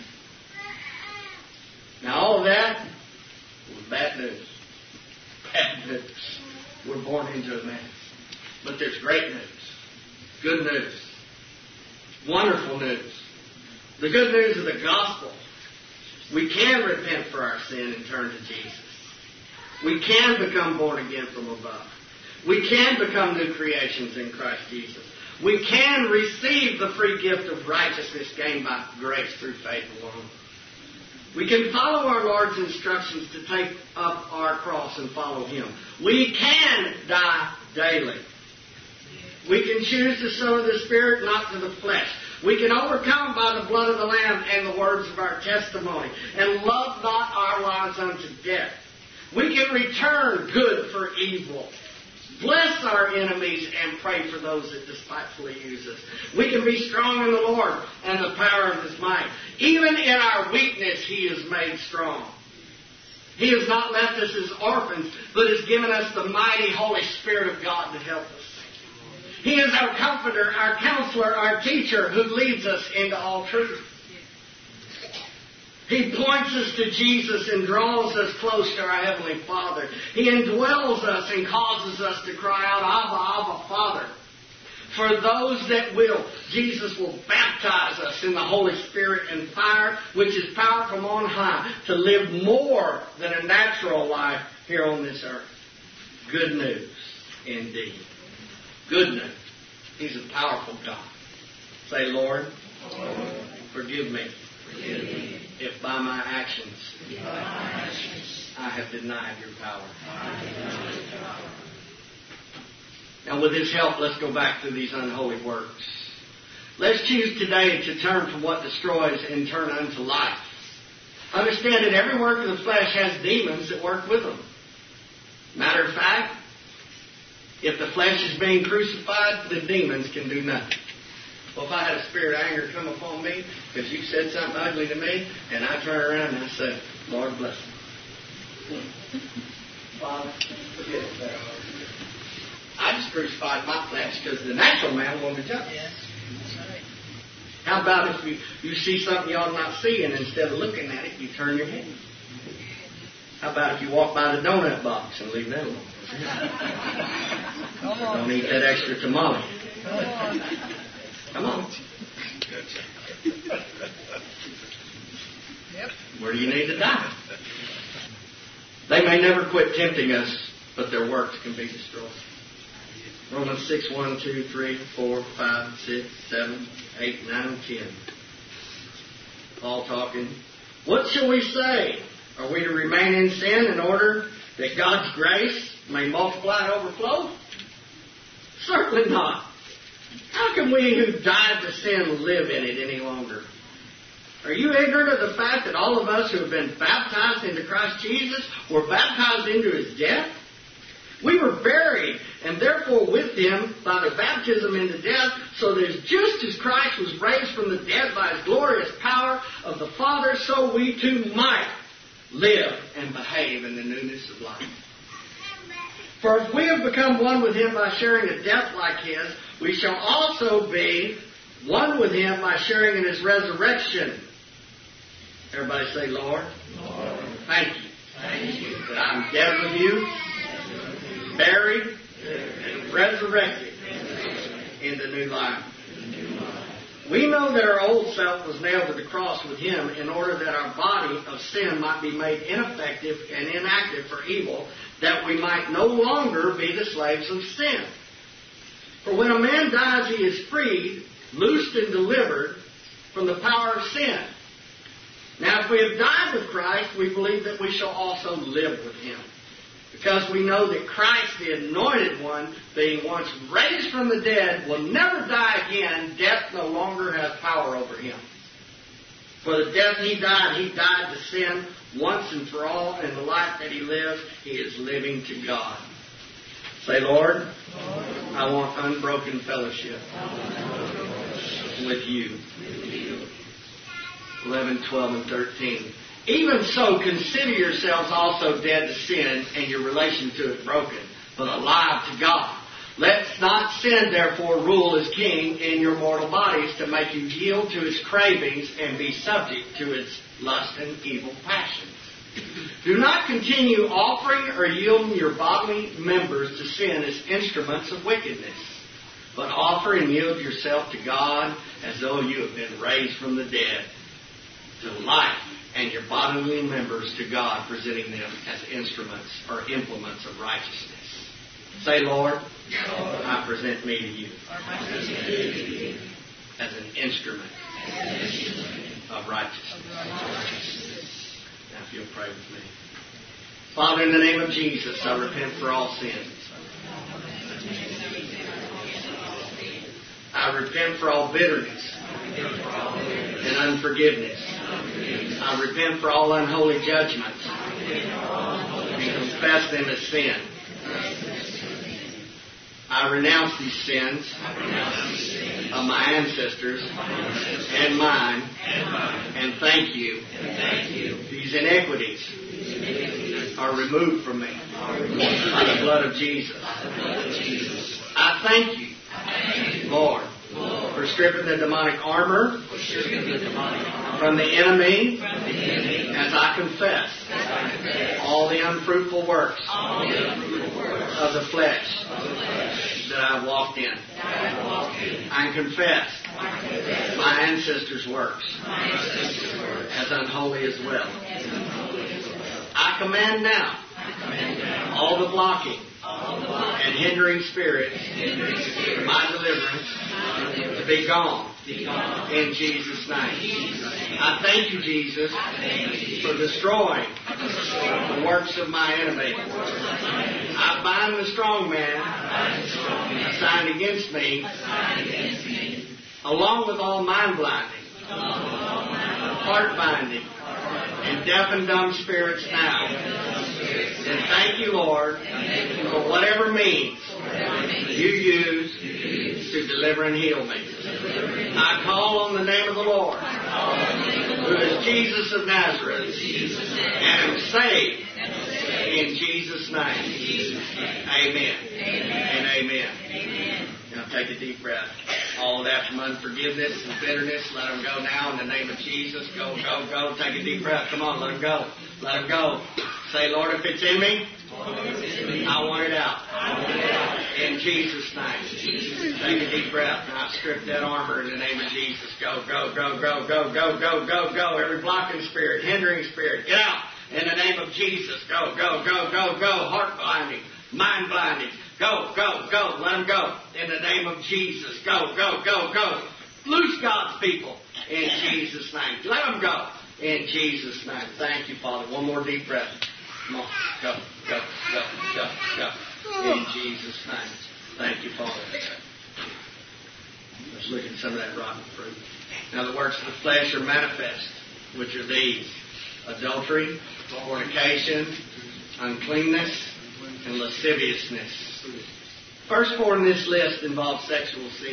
Now all of that was bad news. Bad news. We're born into a mess. But there's great news. Good news. Wonderful news. The good news of the gospel. We can repent for our sin and turn to Jesus. We can become born again from above. We can become new creations in Christ Jesus. We can receive the free gift of righteousness gained by grace through faith alone. We can follow our Lord's instructions to take up our cross and follow Him. We can die daily. We can choose to sow the Spirit, not to the flesh. We can overcome by the blood of the Lamb and the words of our testimony, and love not our lives unto death. We can return good for evil, bless our enemies, and pray for those that despitefully use us. We can be strong in the Lord and the power of His might. Even in our weakness, He is made strong. He has not left us as orphans, but has given us the mighty Holy Spirit of God to help us. He is our comforter, our counselor, our teacher, who leads us into all truth. He points us to Jesus and draws us close to our Heavenly Father. He indwells us and causes us to cry out, Abba, Abba, Father. For those that will, Jesus will baptize us in the Holy Spirit and fire, which is power from on high, to live more than a natural life here on this earth. Good news, indeed. goodness. He's a powerful God. Say, Lord, Lord, forgive me, forgive me if by my actions, if by my actions I have denied your power. I have denied your power. Now with His help, let's go back to these unholy works. Let's choose today to turn from what destroys and turn unto life. Understand that every work of the flesh has demons that work with them. Matter of fact, if the flesh is being crucified, the demons can do nothing. Well, if I had a spirit of anger come upon me because you said something ugly to me, and I turn around and I say, Lord bless him. Father, forgive us that. I just crucified my flesh because the natural man wanted to jump. Yes, that's right. How about if you, you see something you ought not see, and instead of looking at it, you turn your head? How about if you walk by the donut box and leave that alone? Come on. Don't eat that extra tamale. Come on. Come on. Yep. Where do you need to die? They may never quit tempting us, but their works can be destroyed. Romans six, one, two, three, four, five, six, seven, eight, nine, ten. Paul talking. What shall we say? Are we to remain in sin in order that God's grace may multiply and overflow? Certainly not. How can we who died to sin live in it any longer? Are you ignorant of the fact that all of us who have been baptized into Christ Jesus were baptized into His death? We were buried, and therefore with Him by the baptism into death, so that just as Christ was raised from the dead by His glorious power of the Father, so we too might live and behave in the newness of life. For if we have become one with Him by sharing a death like His, we shall also be one with Him by sharing in His resurrection. Everybody say, Lord, Lord, thank you, thank you that I'm dead with you, buried, and resurrected into new life. We know that our old self was nailed to the cross with Him in order that our body of sin might be made ineffective and inactive for evil, that we might no longer be the slaves of sin. For when a man dies, he is freed, loosed and delivered from the power of sin. Now, if we have died with Christ, we believe that we shall also live with Him. Because we know that Christ, the Anointed One, being once raised from the dead, will never die again. Death no longer has power over Him. For the death He died, He died to sin once and for all. And the life that He lives, He is living to God. Say, Lord, Lord, I want unbroken fellowship with you. eleven, twelve, and thirteen. Even so, consider yourselves also dead to sin and your relation to it broken, but alive to God. Let not sin, therefore, rule as king in your mortal bodies to make you yield to its cravings and be subject to its lust and evil passions. Do not continue offering or yielding your bodily members to sin as instruments of wickedness, but offer and yield yourself to God as though you have been raised from the dead to life, and your bodily members to God, presenting them as instruments or implements of righteousness. Say, Lord, Lord, I present me to you as an instrument of righteousness. Now, if you'll pray with me. Father, in the name of Jesus, I repent for all sins. I repent for all bitterness and unforgiveness. I repent for all unholy judgments and confess them as sin. I renounce these sins of my ancestors and mine, and thank you. These iniquities are removed from me by the blood of Jesus. I thank you, Lord, for stripping the demonic armor from the enemy as I confess all the unfruitful works of the flesh that I walked in. I confess my ancestors' works as unholy as well. I command now all the blocking and hindering spirits to my deliverance to be gone. In Jesus' name. I thank you, Jesus, for destroying the works of my enemy. I bind the strong man assigned against me, along with all mind blinding, heart binding, and deaf and dumb spirits now. And thank you, Lord, for whatever means you use to deliver and heal me. I call on the name of the Lord, who is Jesus of Nazareth, and am saved in Jesus' name. Amen. And amen. Now take a deep breath. All that from unforgiveness and bitterness, let them go now in the name of Jesus. Go, go, go. Take a deep breath. Come on, let them go. Let them go. Say, Lord, if it's in me, I want it out. In Jesus' name. Take a deep breath. Now strip that armor in the name of Jesus. Go, go, go, go, go, go, go, go, go. Every blocking spirit, hindering spirit, get out in the name of Jesus. Go, go, go, go, go. Heart blinding, mind blinding. Go, go, go. Let them go in the name of Jesus. Go, go, go, go. Loose God's people in Jesus' name. Let them go in Jesus' name. Thank you, Father. One more deep breath. Come on. Go, go, go, go, go. In Jesus' name. Thank you, Father. Let's look at some of that rotten fruit. Now the works of the flesh are manifest, which are these: adultery, fornication, uncleanness, and lasciviousness. First four in this list involve sexual sin.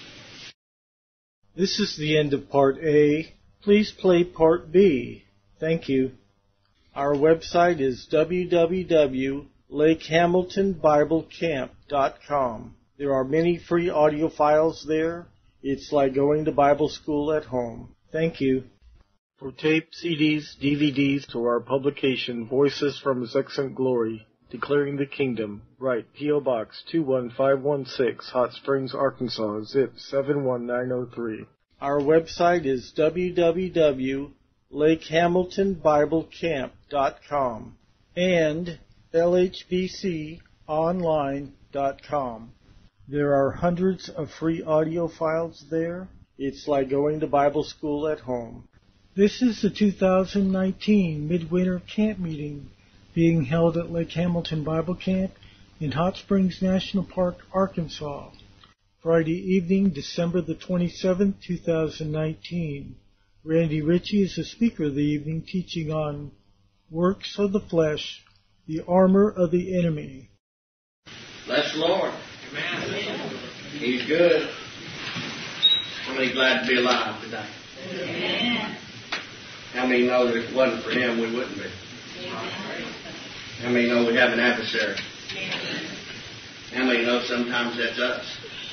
This is the end of Part A. Please play Part B. Thank you. Our website is w w w dot lake hamilton bible camp dot com. There are many free audio files there. It's like going to Bible school at home. Thank you. For tape, C Ds, D V Ds to our publication, Voices from His Excellent Glory, Declaring the Kingdom, write P O. Box two one five one six, Hot Springs, Arkansas, zip seven one nine zero three. Our website is w w w dot lake hamilton bible camp dot com and l h b c online dot com. There are hundreds of free audio files there. It's like going to Bible school at home. This is the two thousand nineteen Midwinter Camp Meeting being held at Lake Hamilton Bible Camp in Hot Springs National Park, Arkansas, Friday evening, December the twenty-seventh, two thousand nineteen. Randy Ritchie is the speaker of the evening, teaching on Works of the Flesh, the Armor of the Enemy. Bless the Lord. Amen. He's good. How many glad to be alive today? Amen. How many know that if it wasn't for Him, we wouldn't be? How many know we have an adversary? How many know sometimes that's us?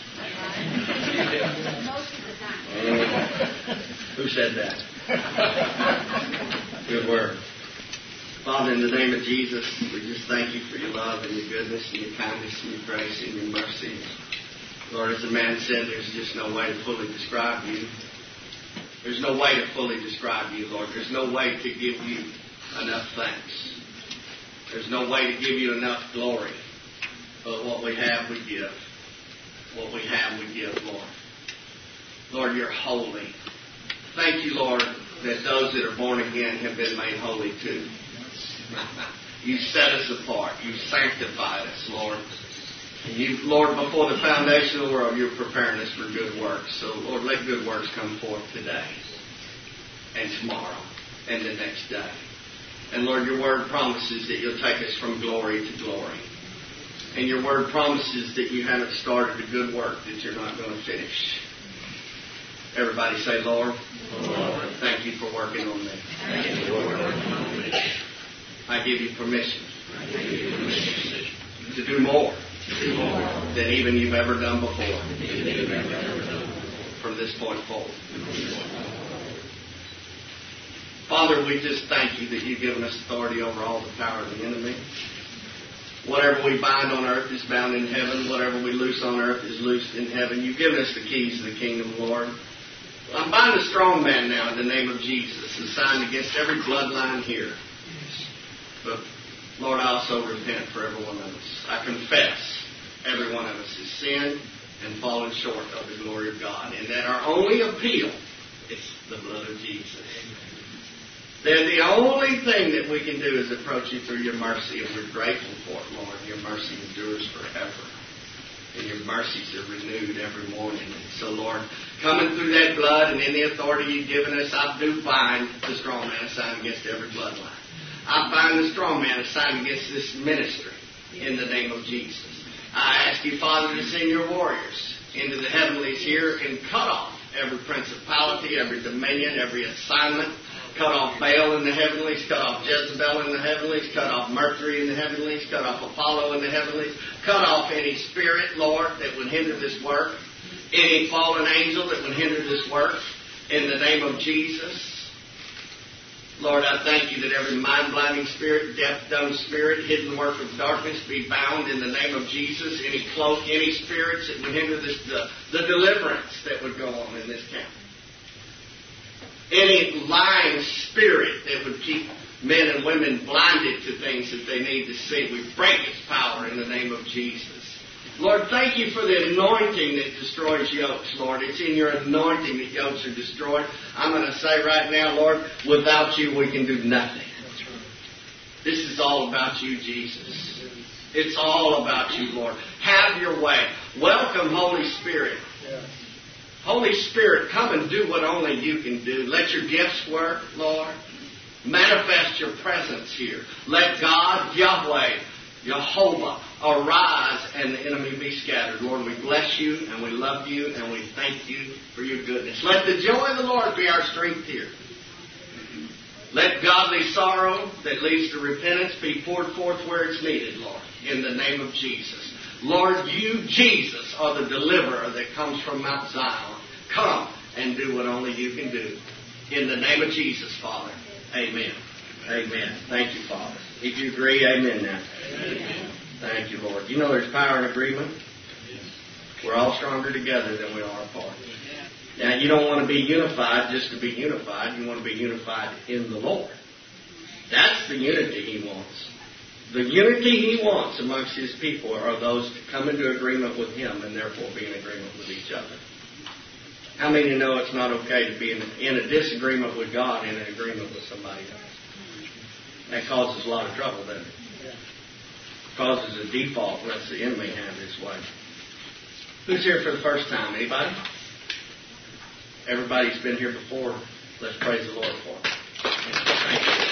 Uh, who said that? Good word. Father, in the name of Jesus, we just thank you for your love and your goodness and your kindness and your grace and your mercy. Lord, as the man said, there's just no way to fully describe you. There's no way to fully describe you, Lord. There's no way to give you enough thanks. There's no way to give you enough glory. But what we have, we give. What we have, we give, Lord. Lord, you're holy. Thank you, Lord, that those that are born again have been made holy too. You set us apart. You sanctified us, Lord. And you, Lord, before the foundation of the world, you're preparing us for good works. So, Lord, let good works come forth today and tomorrow and the next day. And, Lord, your word promises that you'll take us from glory to glory. And your word promises that you haven't started a good work that you're not going to finish. Everybody say, Lord, Lord, thank you for working on me. Thank you for working on me. I give you permission, give you permission to do more, to do more than even you've ever done before from this point forward. Father, we just thank you that you've given us authority over all the power of the enemy. Whatever we bind on earth is bound in heaven. Whatever we loose on earth is loosed in heaven. You've given us the keys to the kingdom, Lord. I'm binding a strong man now in the name of Jesus, assigned against every bloodline here. But Lord, I also repent for every one of us. I confess every one of us has sinned and fallen short of the glory of God, and that our only appeal is the blood of Jesus. That the only thing that we can do is approach you through your mercy, and we're grateful for it, Lord. Your mercy endures forever, and your mercies are renewed every morning. And so, Lord, coming through that blood and in the authority you've given us, I do bind the strong man assigned against every bloodline. I bind the strong man assigned against this ministry in the name of Jesus. I ask you, Father, to send your warriors into the heavenlies here and cut off every principality, every dominion, every assignment. Cut off Baal in the heavenlies, cut off Jezebel in the heavenlies, cut off Mercury in the heavenlies, cut off Apollo in the heavenlies, cut off any spirit, Lord, that would hinder this work, any fallen angel that would hinder this work, in the name of Jesus. Lord, I thank you that every mind-blinding spirit, deaf-dumb spirit, hidden work of darkness be bound in the name of Jesus. Any cloak, any spirits that would hinder this, the, the deliverance that would go on in this camp. Any lying spirit that would keep men and women blinded to things that they need to see, we break its power in the name of Jesus. Lord, thank you for the anointing that destroys yokes, Lord. It's in your anointing that yokes are destroyed. I'm going to say right now, Lord, without you we can do nothing. This is all about you, Jesus. It's all about you, Lord. Have your way. Welcome, Holy Spirit. Holy Spirit, come and do what only you can do. Let your gifts work, Lord. Manifest your presence here. Let God, Yahweh, Jehovah, arise and the enemy be scattered. Lord, we bless you and we love you and we thank you for your goodness. Let the joy of the Lord be our strength here. Let godly sorrow that leads to repentance be poured forth where it's needed, Lord, in the name of Jesus. Lord, you, Jesus, are the deliverer that comes from Mount Zion. Come and do what only you can do. In the name of Jesus, Father. Amen. Amen. Thank you, Father. If you agree, amen now. Amen. Thank you, Lord. You know there's power in agreement. We're all stronger together than we are apart. Now, you don't want to be unified just to be unified. You want to be unified in the Lord. That's the unity He wants. The unity He wants amongst His people are those to come into agreement with Him and therefore be in agreement with each other. How many know it's not okay to be in, in a disagreement with God and in agreement with somebody else? That causes a lot of trouble, doesn't it? Causes a default, lets the enemy have his way. Who's here for the first time? Anybody? Everybody's been here before. Let's praise the Lord for them. Thank you.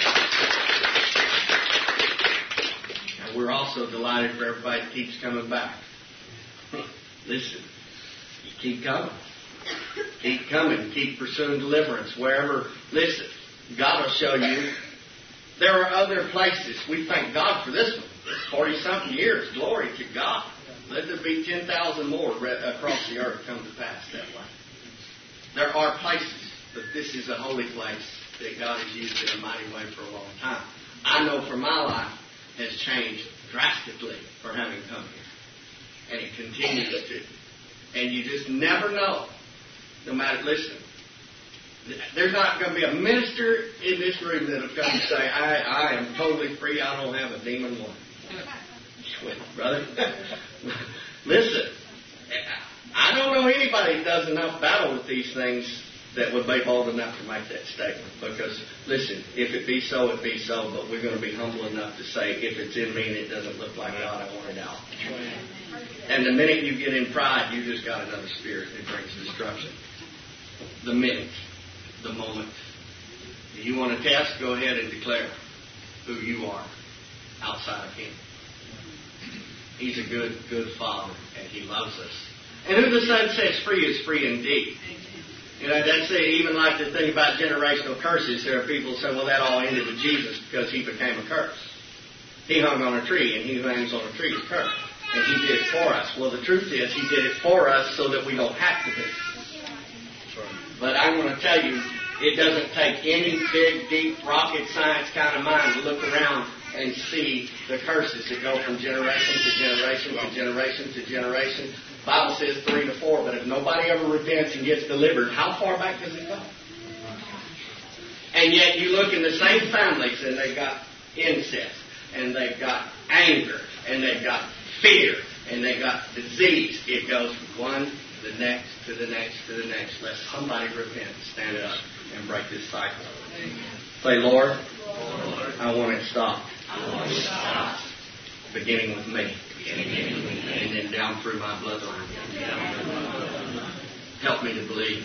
And we're also delighted for everybody that keeps coming back. Listen, you keep coming. Keep coming. Keep pursuing deliverance. Wherever, listen, God will show you. There are other places. We thank God for this one. forty-something years. Glory to God. Let there be ten thousand more across the earth come to pass that way. There are places, but this is a holy place that God has used in a mighty way for a long time. I know for my life has changed drastically for having come here. And it continues to. And you just never know. No matter, listen, there's not going to be a minister in this room that will come and say, I, I am totally free, I don't have a demon one. Quit, brother. Listen, I don't know anybody that does enough battle with these things that would be bold enough to make that statement. Because, listen, if it be so, it be so, but we're going to be humble enough to say, if it's in me and it doesn't look like God, I want it out. And the minute you get in pride, you just got another spirit that brings destruction. The minute, the moment. Do you want to test? Go ahead and declare who you are outside of Him. He's a good, good Father, and He loves us. And who the Son sets free is free indeed. You know, that's it. Even like the thing about generational curses, there are people who say, well, that all ended with Jesus because He became a curse. He hung on a tree, and He who hangs on a tree is cursed. And He did it for us. Well, the truth is, He did it for us so that we don't have to be. But I want to tell you, it doesn't take any big, deep, rocket science kind of mind to look around and see the curses that go from generation to generation to generation to generation. The Bible says three to four, but if nobody ever repents and gets delivered, how far back does it go? And yet you look in the same families and they got incest. and they've got anger, and they've got fear, and they've got disease. It goes from one to the next, to the next, to the next. Let somebody repent, stand up, and break this cycle. Say, Lord, Lord, I want it stopped. I want it stopped. Beginning with me. Beginning with me. And then down through my bloodline. Help me to believe.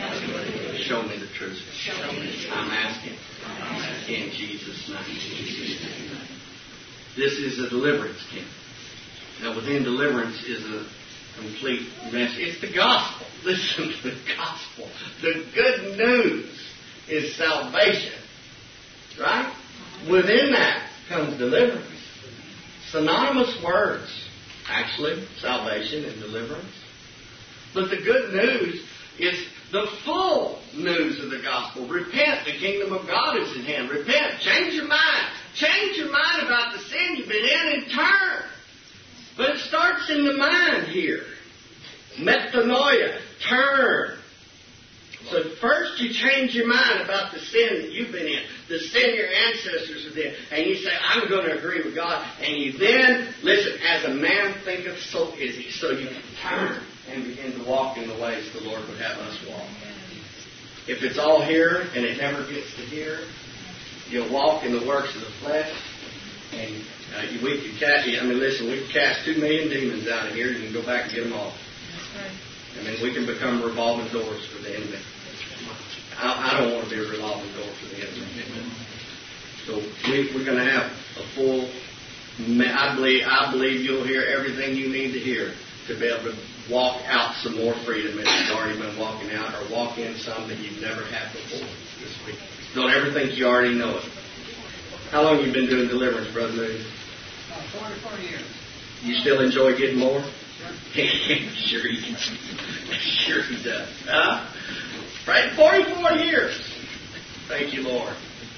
Show me the truth. I'm asking in Jesus' name. This is a deliverance camp. Now, within deliverance is a complete mess. It's the gospel. Listen to the gospel. The good news is salvation. Right? Within that comes deliverance. Synonymous words. Actually, salvation and deliverance. But the good news is the full news of the gospel. Repent, the kingdom of God is at hand. Repent, change your mind. Change your mind about the sin you've been in and turn. But it starts in the mind here. Metanoia, turn. So first you change your mind about the sin that you've been in, the sin your ancestors have in, and you say, I'm going to agree with God. And you then, listen, as a man thinketh, so is he. So you turn and begin to walk in the ways the Lord would have us walk. If it's all here and it never gets to here, you'll walk in the works of the flesh. And uh, we can cast, I mean, listen, we can cast two million demons out of here and you can go back and get them all. I mean, we can become revolving doors for the enemy. I, I don't want to be a revolving door for the enemy. So we, we're going to have a full, I believe, I believe you'll hear everything you need to hear to be able to walk out some more freedom if you've already been walking out, or walk in some that you've never had before this week. Don't ever think you already know it. How long have you been doing deliverance, Brother Moody? About forty-four years. You still enjoy getting more? Sure. sure he Sure he does. Huh? Right? forty-four years. Thank you, Lord.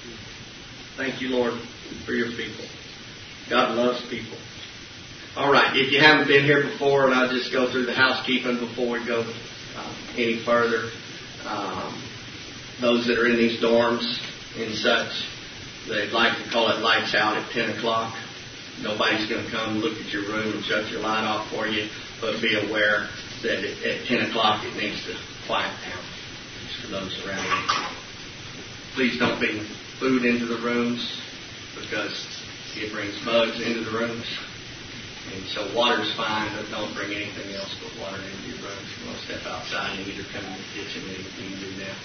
Thank you, Lord, for your people. God loves people. All right. If you haven't been here before, and I'll just go through the housekeeping before we go uh, any further. Um, those that are in these dorms and such, they'd like to call it lights out at ten o'clock. Nobody's going to come look at your room and shut your light off for you, but be aware that at ten o'clock it needs to quiet down. It's for those around you. Please don't bring food into the rooms because it brings bugs into the rooms. And so water's fine, but don't bring anything else but water into your rooms. If you want to step outside and either come in the kitchen, maybe you can do that.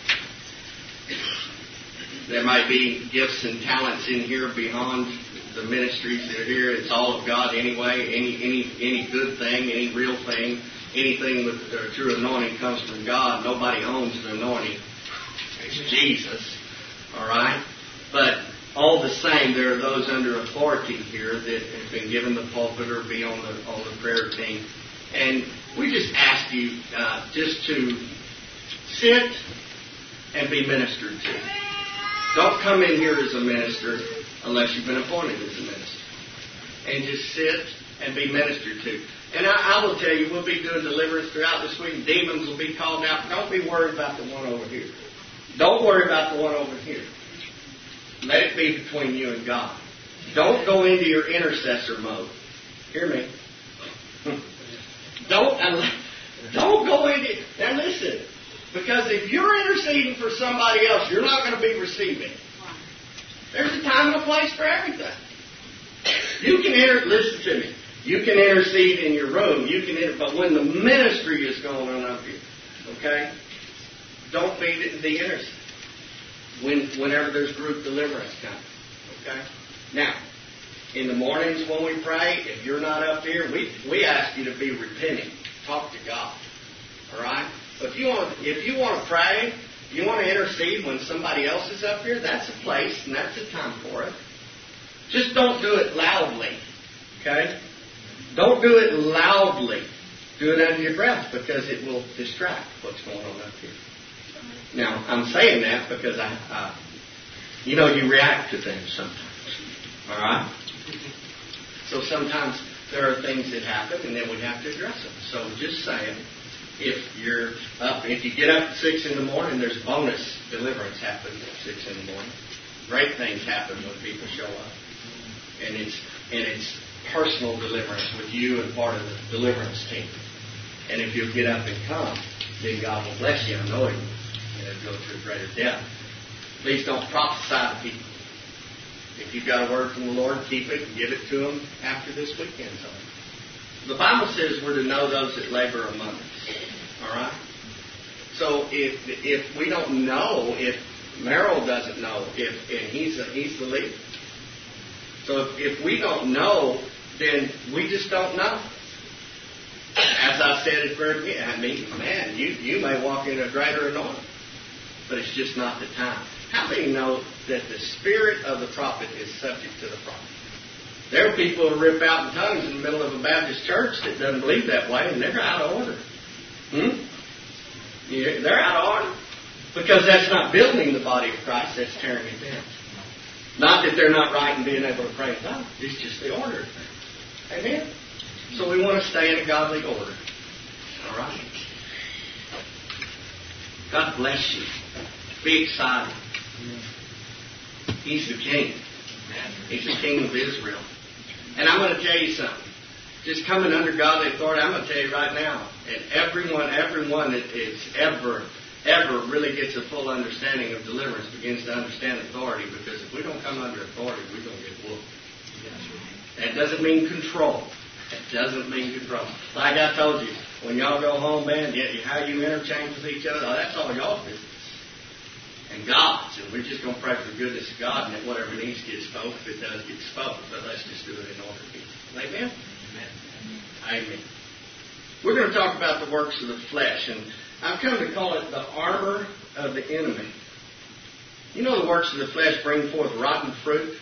There might be gifts and talents in here beyond the ministries that are here. It's all of God anyway. Any any any good thing, any real thing, anything with the true anointing comes from God. Nobody owns the anointing. It's Jesus. All right? But all the same, there are those under authority here that have been given the pulpit or be on the on the prayer team. And we just ask you uh, just to sit and be ministered to. Don't come in here as a minister unless you've been appointed as a minister. And just sit and be ministered to. And I, I will tell you, we'll be doing deliverance throughout this week. Demons will be called out. Don't be worried about the one over here. Don't worry about the one over here. Let it be between you and God. Don't go into your intercessor mode. Hear me. Don't, don't go into... Now listen. Because if you're interceding for somebody else, you're not going to be receiving. There's a time and a place for everything. You can inter- listen to me. You can intercede in your room. You can, inter- but when the ministry is going on up here, okay, don't be the, the intercessor. When, whenever there's group deliverance coming, okay. Now, in the mornings when we pray, if you're not up here, we we ask you to be repenting. Talk to God. All right. But if you want, if you want to pray, you want to intercede when somebody else is up here, that's a place and that's a time for it. Just don't do it loudly, okay? Don't do it loudly. Do it under your breath because it will distract what's going on up here. Now, I'm saying that because I, uh, you know, you react to things sometimes, all right? So sometimes there are things that happen and then we have to address them. So just saying. If you're up, if you get up at six in the morning, there's bonus deliverance happens at six in the morning. Great things happen when people show up. And it's and it's personal deliverance with you and part of the deliverance team. And if you'll get up and come, then God will bless you. I know He will, and go to a greater depth. Please don't prophesy to people. If you've got a word from the Lord, keep it and give it to them after this weekend's over. The Bible says we're to know those that labor among us. All right? So if if we don't know, if Merrill doesn't know, if and he's a, he's the leader. So if, if we don't know, then we just don't know. As I said at the very beginning, I mean, man, you, you may walk in a greater anointing, but it's just not the time. How many know that the spirit of the prophet is subject to the prophet? There are people who rip out in tongues in the middle of a Baptist church that doesn't believe that way, and they're out of order. Hmm? Yeah, they're out of order. Because that's not building the body of Christ, that's tearing it down. Not that they're not right in being able to pray in tongues. It's just the order of things. Amen? So we want to stay in a godly order. All right? God bless you. Be excited. He's the king. He's the king of Israel. And I'm going to tell you something. Just coming under godly authority, I'm going to tell you right now, and everyone, everyone that is ever, ever really gets a full understanding of deliverance begins to understand authority, because if we don't come under authority, we're going to get whooped. That doesn't mean control. It doesn't mean control. Like I told you, when y'all go home, man, how you interchange with each other, that's all y'all's business. And God's. And we're just going to pray for the goodness of God, and that whatever needs to get spoken, if it does get spoken. But let's just do it in order to be. Amen? Amen. Amen. We're going to talk about the works of the flesh, and I've come to call it the armor of the enemy. You know the works of the flesh bring forth rotten fruit?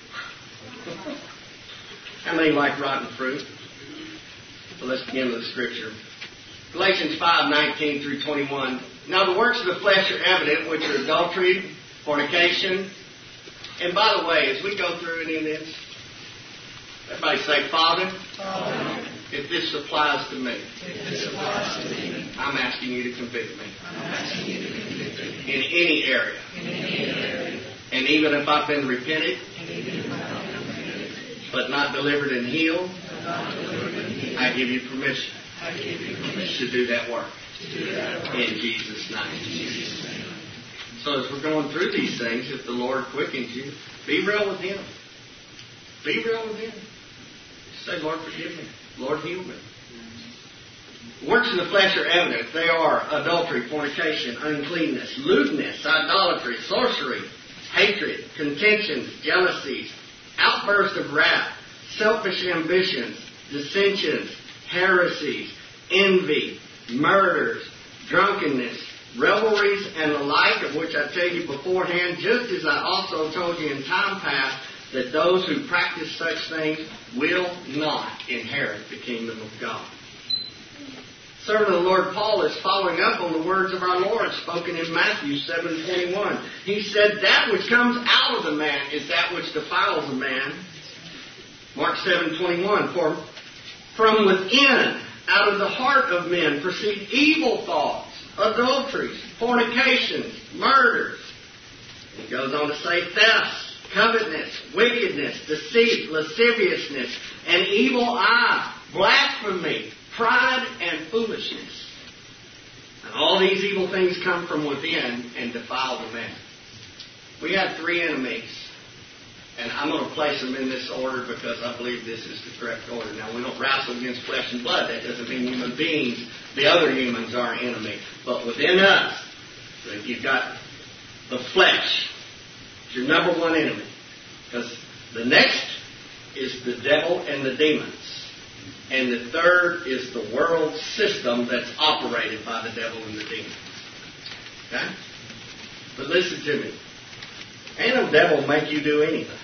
How many like rotten fruit? So let's begin with the scripture. Galatians five, nineteen through twenty-one. Now the works of the flesh are evident, which are adultery, fornication. And by the way, as we go through any of this, everybody say, Father, Father, if this applies to me, if this applies to me, I'm asking you to convict me. I'm asking you to convict me In any area. in any area. And even if I've been repented, And even if I have committed, but not delivered and healed, but not delivered and healed, I give you permission I give you permission to do that work. to do that work. In Jesus' In name. Jesus' name. So as we're going through these things, if the Lord quickens you, be real with Him. Be real with Him. Say, Lord, forgive me. Lord, heal me. Works of the flesh are evident. They are adultery, fornication, uncleanness, lewdness, idolatry, sorcery, hatred, contentions, jealousies, outbursts of wrath, selfish ambitions, dissensions, heresies, envy, murders, drunkenness, revelries, and the like, of which I tell you beforehand, just as I also told you in time past, that those who practice such things will not inherit the kingdom of God. Servant of the Lord Paul is following up on the words of our Lord spoken in Matthew seven twenty-one. He said, that which comes out of the man is that which defiles a man. Mark seven twenty-one. For from within, out of the heart of men, proceed evil thoughts, adulteries, fornications, murders. He goes on to say thefts, covetousness, wickedness, deceit, lasciviousness, an evil eye, blasphemy, pride, and foolishness. And all these evil things come from within and defile the man. We have three enemies. And I'm going to place them in this order because I believe this is the correct order. Now, we don't wrestle against flesh and blood. That doesn't mean human beings, the other humans, are our enemy. But within us, you've got the flesh. It's your number one enemy. Because the next is the devil and the demons. And the third is the world system that's operated by the devil and the demons. Okay? But listen to me. Ain't no devil make you do anything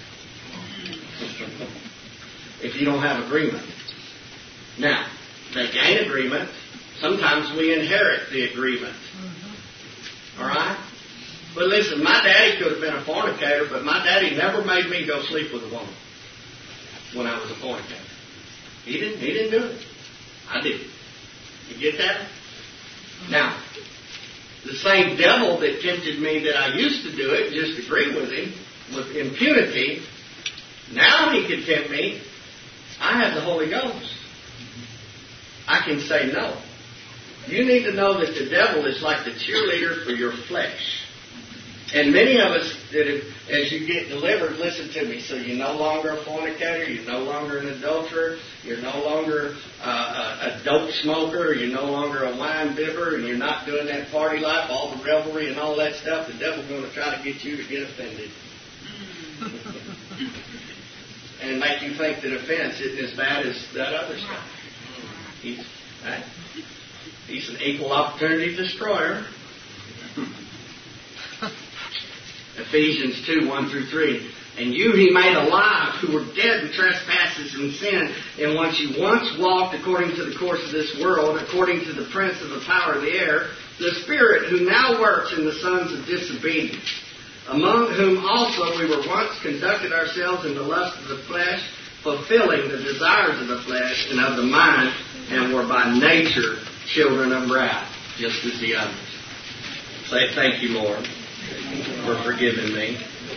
if you don't have agreement. Now, they gain agreement. Sometimes we inherit the agreement. All right? But listen, my daddy could have been a fornicator, but my daddy never made me go sleep with a woman when I was a fornicator. He didn't, he didn't do it. I did. You get that? Now, the same devil that tempted me that I used to do it, just agree with him, with impunity, now money could tempt me. I have the Holy Ghost. I can say no. You need to know that the devil is like the cheerleader for your flesh. And many of us, that have, as you get delivered, listen to me, so you're no longer a fornicator, you're no longer an adulterer, you're no longer uh, a, a dope smoker, you're no longer a wine bibber, and you're not doing that party life, all the revelry and all that stuff. The devil's going to try to get you to get offended. And make you think that offense isn't as bad as that other stuff. He's, right? He's an equal opportunity destroyer. Ephesians two, one through three. And you he made alive, who were dead in trespasses and sin, in which you once walked according to the course of this world, according to the prince of the power of the air, the Spirit who now works in the sons of disobedience, among whom also we were once conducted ourselves in the lust of the flesh, fulfilling the desires of the flesh and of the mind, and were by nature children of wrath, just as the others. Say, thank you, Lord, for forgiving me.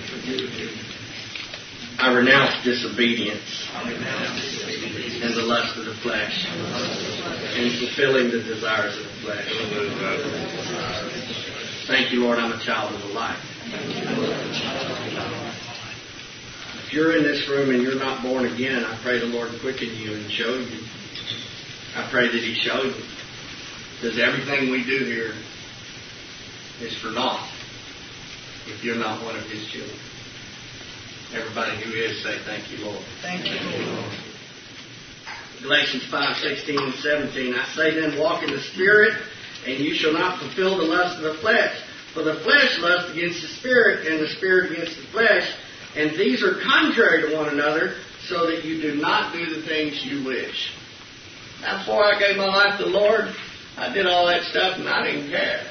I renounce disobedience and the lust of the flesh and fulfilling the desires of the flesh. Thank you, Lord, I'm a child of the light. If you're in this room and you're not born again, I pray the Lord quicken you and show you. I pray that He show you. Because everything we do here is for naught if you're not one of His children. Everybody who is, say thank you, Lord. Thank you, Lord. Galatians five, sixteen and seventeen. I say then, walk in the Spirit, and you shall not fulfill the lust of the flesh. For the flesh lusts against the Spirit, and the Spirit against the flesh. And these are contrary to one another, so that you do not do the things you wish. Now, before I gave my life to the Lord, I did all that stuff, and I didn't care.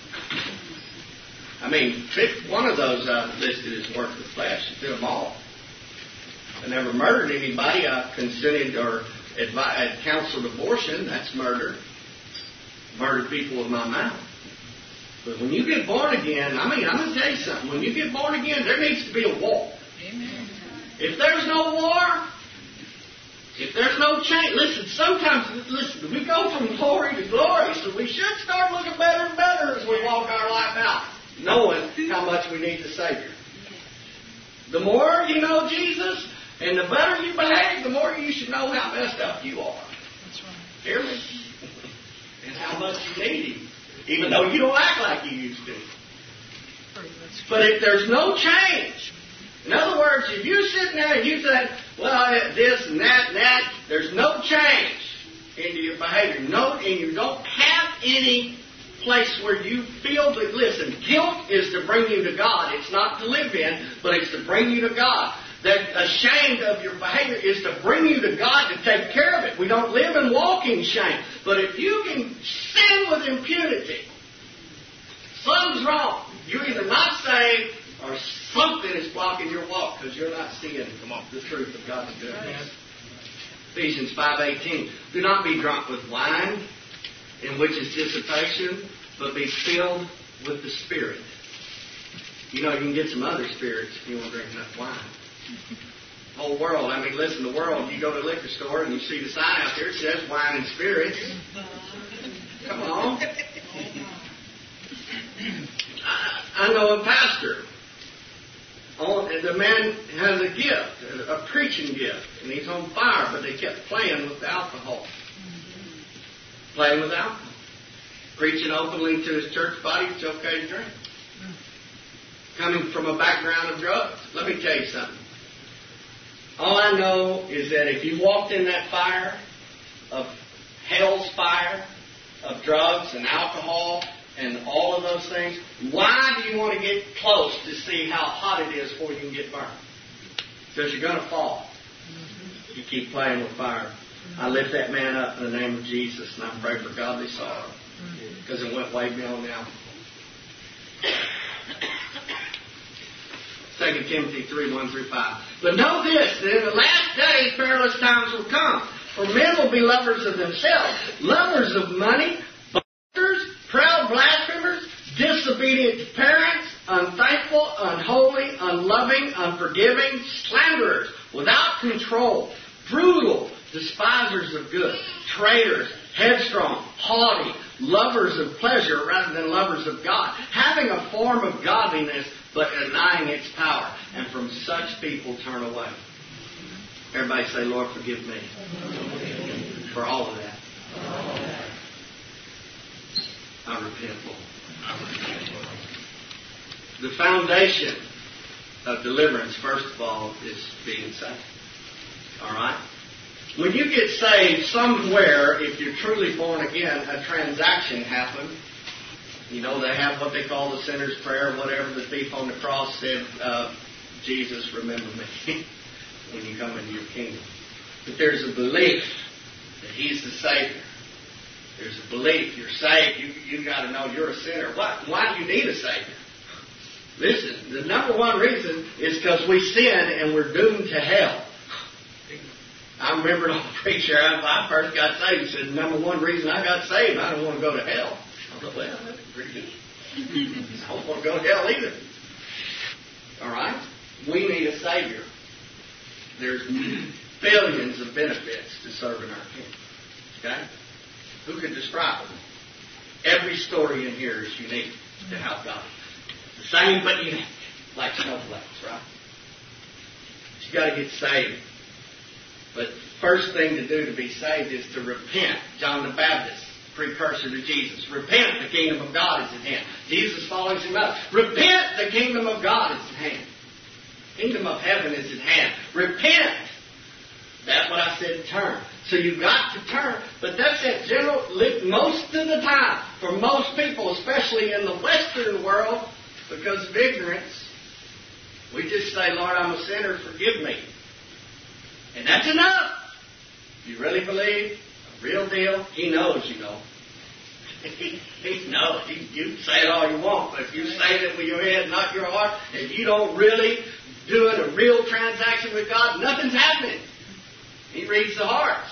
I mean, pick one of those I listed as work of the flesh. I did them all. I never murdered anybody. I consented or advi- counseled abortion. That's murder. Murdered people with my mouth. But when you get born again, I mean, I'm going to tell you something. When you get born again, there needs to be a war. Amen. If there's no war, if there's no change, listen, sometimes, listen, we go from glory to glory, so we should start looking better and better as we walk our life out, knowing how much we need the Savior. The more you know Jesus and the better you behave, the more you should know how messed up you are. That's right. Hear me? And how much you need Him, even though you don't act like you used to. But if there's no change, in other words, if you're sitting there and you think, well, this and that and that, there's no change into your behavior, no, and you don't have any place where you feel that, listen, guilt is to bring you to God. It's not to live in, but it's to bring you to God. That ashamed of your behavior is to bring you to God to take care of it. We don't live and walk in shame. But if you can sin with impunity, something's wrong. You're either not saved or something is blocking your walk because you're not seeing come on, the truth of God's goodness. Ephesians five eighteen. Do not be drunk with wine, in which is dissipation, but be filled with the Spirit. You know, you can get some other spirits if you want to drink enough wine. The whole world, I mean, listen, the world, you go to a liquor store and you see the sign out there, it says wine and spirits. Come on. I, I know a pastor. Oh, and the man has a gift, a, a preaching gift, and he's on fire, but they kept playing with the alcohol. Playing with alcohol. Preaching openly to his church body, it's okay to drink. Coming from a background of drugs. Let me tell you something. All I know is that if you walked in that fire of hell's fire, of drugs and alcohol and all of those things, why do you want to get close to see how hot it is before you can get burned? Because you're going to fall. You keep playing with fire. I lift that man up in the name of Jesus, and I pray for godly sorrow. Because it went way beyond the alcohol. Second Timothy three, one through five. But know this, that in the last days perilous times will come. For men will be lovers of themselves, lovers of money, boasters, proud blasphemers, disobedient to parents, unthankful, unholy, unloving, unforgiving, slanderers, without self-control, brutal, despisers of good, traitors, headstrong, haughty, lovers of pleasure rather than lovers of God, having a form of godliness but denying its power. And from such people turn away. Everybody say, Lord, forgive me for all of that. I repent, Lord. The foundation of deliverance, first of all, is being saved. All right? When you get saved, somewhere, if you're truly born again, a transaction happens. You know, they have what they call the sinner's prayer, whatever the thief on the cross said, uh, Jesus, remember me when you come into your kingdom. But there's a belief that He's the Savior. There's a belief you're saved. You you got to know you're a sinner. Why, why do you need a Savior? Listen, the number one reason is because we sin and we're doomed to hell. I remember an old preacher, when I first got saved, he said, the number one reason I got saved, I don't want to go to hell. I thought, well, that's pretty good. I don't want to go to hell either. All right? We need a Savior. There's billions of benefits to serving our King. Okay? Who could describe them? Every story in here is unique to how God is. The same but unique. Like snowflakes, right? But you got to get saved. But the first thing to do to be saved is to repent. John the Baptist, precursor to Jesus. Repent, the kingdom of God is at hand. Jesus follows him up. Repent, the kingdom of God is at hand. Kingdom of heaven is at hand. Repent. That's what I said, turn. So you've got to turn. But that's that general, most of the time, for most people, especially in the Western world, because of ignorance, we just say, Lord, I'm a sinner, forgive me. And that's enough. If you really believe, a real deal, He knows you know. He knows. You, you say it all you want, but if you say it with your head, not your heart, if you don't really do it, a real transaction with God, nothing's happening. He reads the hearts.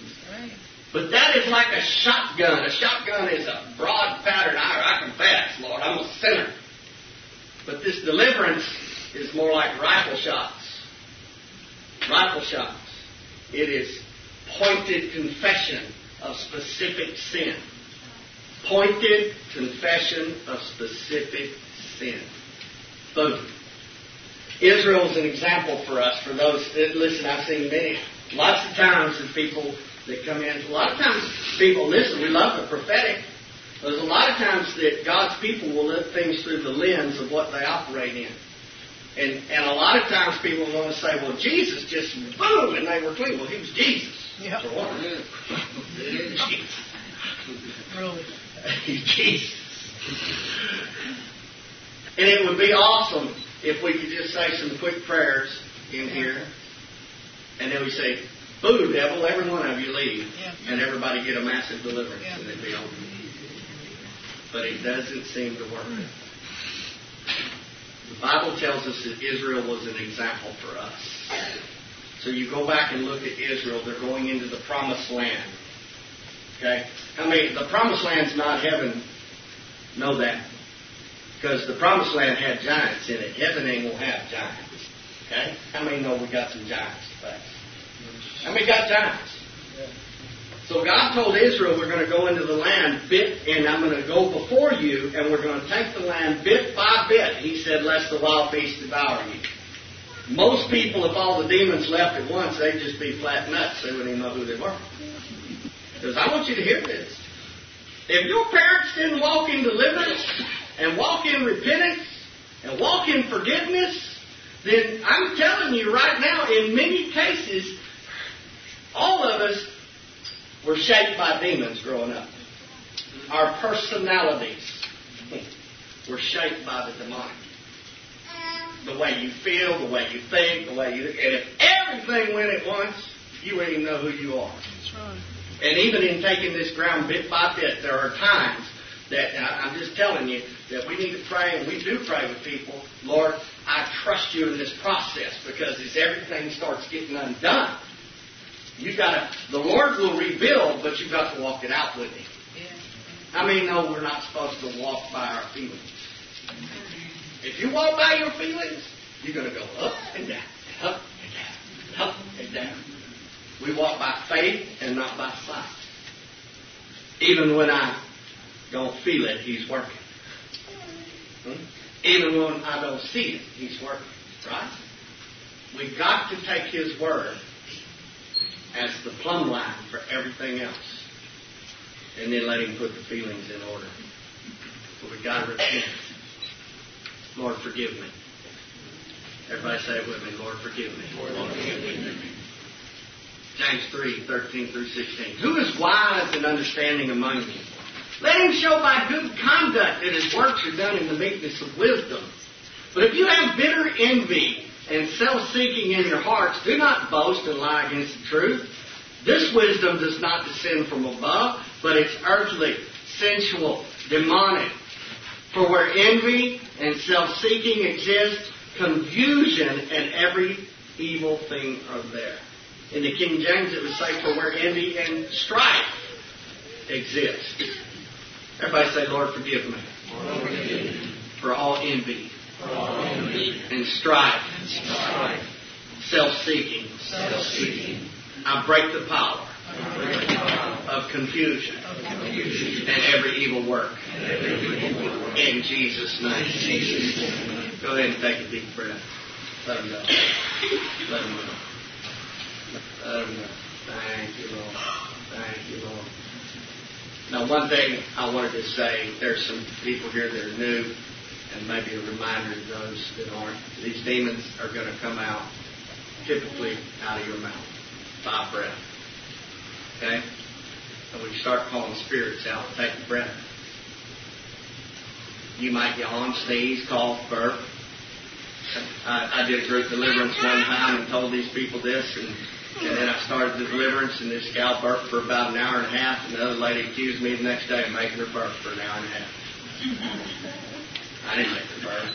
But that is like a shotgun. A shotgun is a broad pattern. I, I confess, Lord, I'm a sinner. But this deliverance is more like rifle shots. Rifle shots. It is pointed confession of specific sin. Pointed confession of specific sin. Boom. Israel is an example for us. For those that listen, I've seen many, lots of times of people that come in. A lot of times people listen. We love the prophetic. There's a lot of times that God's people will look things through the lens of what they operate in. And, and a lot of times people are going to say, well, Jesus just, boom, and they were clean. Well, He was Jesus. Yep. For one. Jesus. Really? He's Jesus. And it would be awesome if we could just say some quick prayers in here. And then we say, boo, devil, every one of you leave. Yeah. And everybody get a massive deliverance. Yeah. And it'd be over. But it doesn't seem to work. Mm. The Bible tells us that Israel was an example for us. So you go back and look at Israel. They're going into the promised land. Okay? I mean, the promised land's not heaven. Know that. Because the promised land had giants in it. Heaven ain't going to have giants. Okay? How many know we got some giants to face? How many got giants? So God told Israel, we're going to go into the land bit, and I'm going to go before you, and we're going to take the land bit by bit. He said, lest the wild beasts devour you. Most people, if all the demons left at once, they'd just be flat nuts. They wouldn't even know who they were. Because I want you to hear this. If your parents didn't walk in deliverance, and walk in repentance, and walk in forgiveness, then I'm telling you right now, in many cases, all of us were shaped by demons growing up. Our personalities were shaped by the demonic. The way you feel, the way you think, the way you... And if everything went at once, you wouldn't even know who you are. That's right. And even in taking this ground bit by bit, there are times that, and I'm just telling you, that we need to pray, and we do pray with people, Lord, I trust you in this process, because as everything starts getting undone, you got to, the Lord will rebuild, but you've got to walk it out with Him. Yeah. I mean, no, we're not supposed to walk by our feelings. If you walk by your feelings, you're going to go up and down, up and down, up and down. We walk by faith and not by sight. Even when I don't feel it, He's working. Hmm? Even when I don't see it, He's working. Right? We've got to take His Word as the plumb line for everything else. And then let Him put the feelings in order. But we've got to repent. Lord, forgive me. Everybody say it with me. Lord, forgive me. Lord, forgive me. James three, thirteen through sixteen. Who is wise and understanding among you? Let him show by good conduct that his works are done in the meekness of wisdom. But if you have bitter envy and self-seeking in your hearts, do not boast and lie against the truth. This wisdom does not descend from above, but it's earthly, sensual, demonic. For where envy and self-seeking exist, confusion and every evil thing are there. In the King James it would say, for where envy and strife exist. Everybody say, Lord, forgive me. Lord, forgive me. For all envy, For all envy and strife, and strife, self-seeking. self-seeking, I break the power I break the power of confusion of confusion and every evil work. and every evil work. In Jesus' name. In Jesus' name. Go ahead and take a deep breath. Let him go. Let him go. Let him go. Thank you, Lord. Thank you, Lord. Now, one thing I wanted to say, there's some people here that are new, and maybe a reminder to those that aren't. These demons are going to come out, typically out of your mouth, by breath. Okay? And when you start calling spirits out, take a breath. You might yawn, sneeze, cough, burp. I, I did a group deliverance one time and told these people this, and, and then I started the deliverance, and this gal burped for about an hour and a half, and the other lady accused me the next day of making her burp for an hour and a half. I didn't make her burp.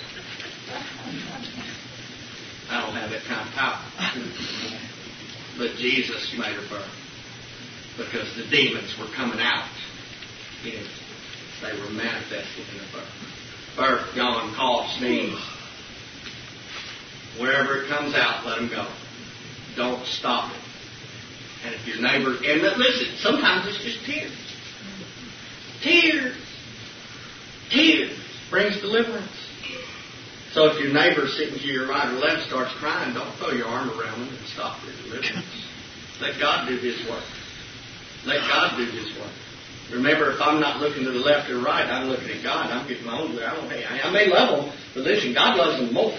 I don't have that kind of power. But Jesus made her burp because the demons were coming out. You know, they were manifesting in the burp. Burp, yawn, cough, sneeze. Wherever it comes out, let them go. Don't stop it. And if your neighbor, and listen, sometimes it's just tears. Tears. Tears brings deliverance. So if your neighbor sitting to your right or left starts crying, don't throw your arm around them and stop their deliverance. Let God do His work. Let God do His work. Remember, if I'm not looking to the left or right, I'm looking at God. I'm getting my own. I, don't, I may love them, but listen, God loves them more.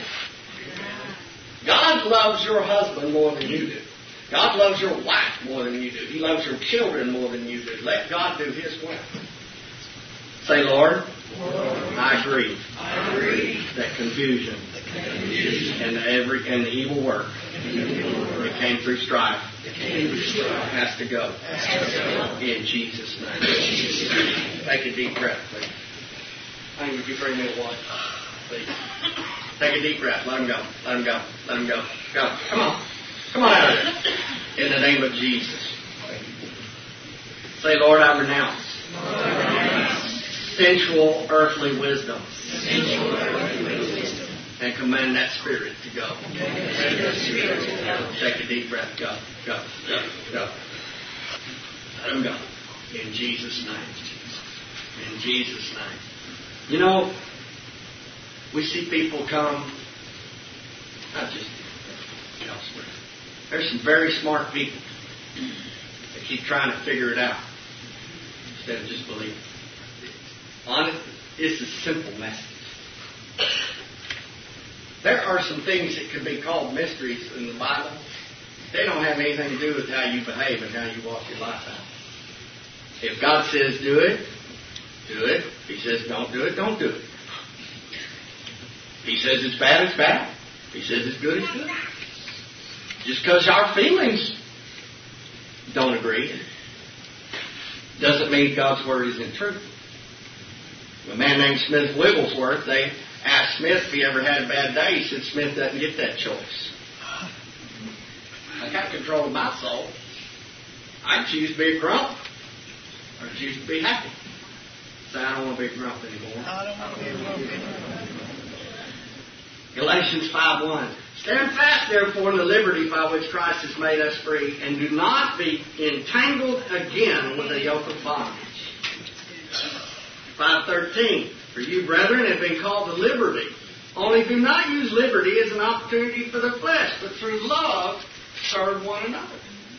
God loves your husband more than you do. God loves your wife more than you do. He loves your children more than you do. Let God do His work. Say, Lord, Lord, I agree, I agree that confusion, confusion and every and the evil work and evil work that came through strife that came through strife has to go. has to go. In Jesus' name. In Jesus' name. Take a deep breath, please. Honey, would you bring me a water, please? Take a deep breath. Let him go. Let him go. Let him go. Go. Come on. Come on out of there. In the name of Jesus. Say, Lord, I renounce Lord, I renounce sensual earthly wisdom sensual earthly wisdom and command that spirit to go. and command that spirit to go. Take a deep breath. Go. Go. Go. Go. Let him go. In Jesus' name. In Jesus' name. You know, we see people come, not just elsewhere. There's some very smart people that keep trying to figure it out instead of just believing. Honest, it's a simple message. There are some things that can be called mysteries in the Bible. They don't have anything to do with how you behave and how you walk your life out. If God says do it, do it. If He says don't do it, don't do it. If He says it's bad, it's bad. If He says it's good, it's good. Just because our feelings don't agree doesn't mean God's Word isn't true. A man named Smith Wigglesworth, they asked Smith if he ever had a bad day. He said, Smith doesn't get that choice. I got control of my soul. I can choose to be a grump or choose to be happy. Say, I don't want to be a grump anymore. I don't want to be a grump anymore. Galatians five one. Stand fast, therefore, in the liberty by which Christ has made us free, and do not be entangled again with a yoke of bondage. five thirteen. For you, brethren, have been called to liberty. Only do not use liberty as an opportunity for the flesh, but through love serve one another.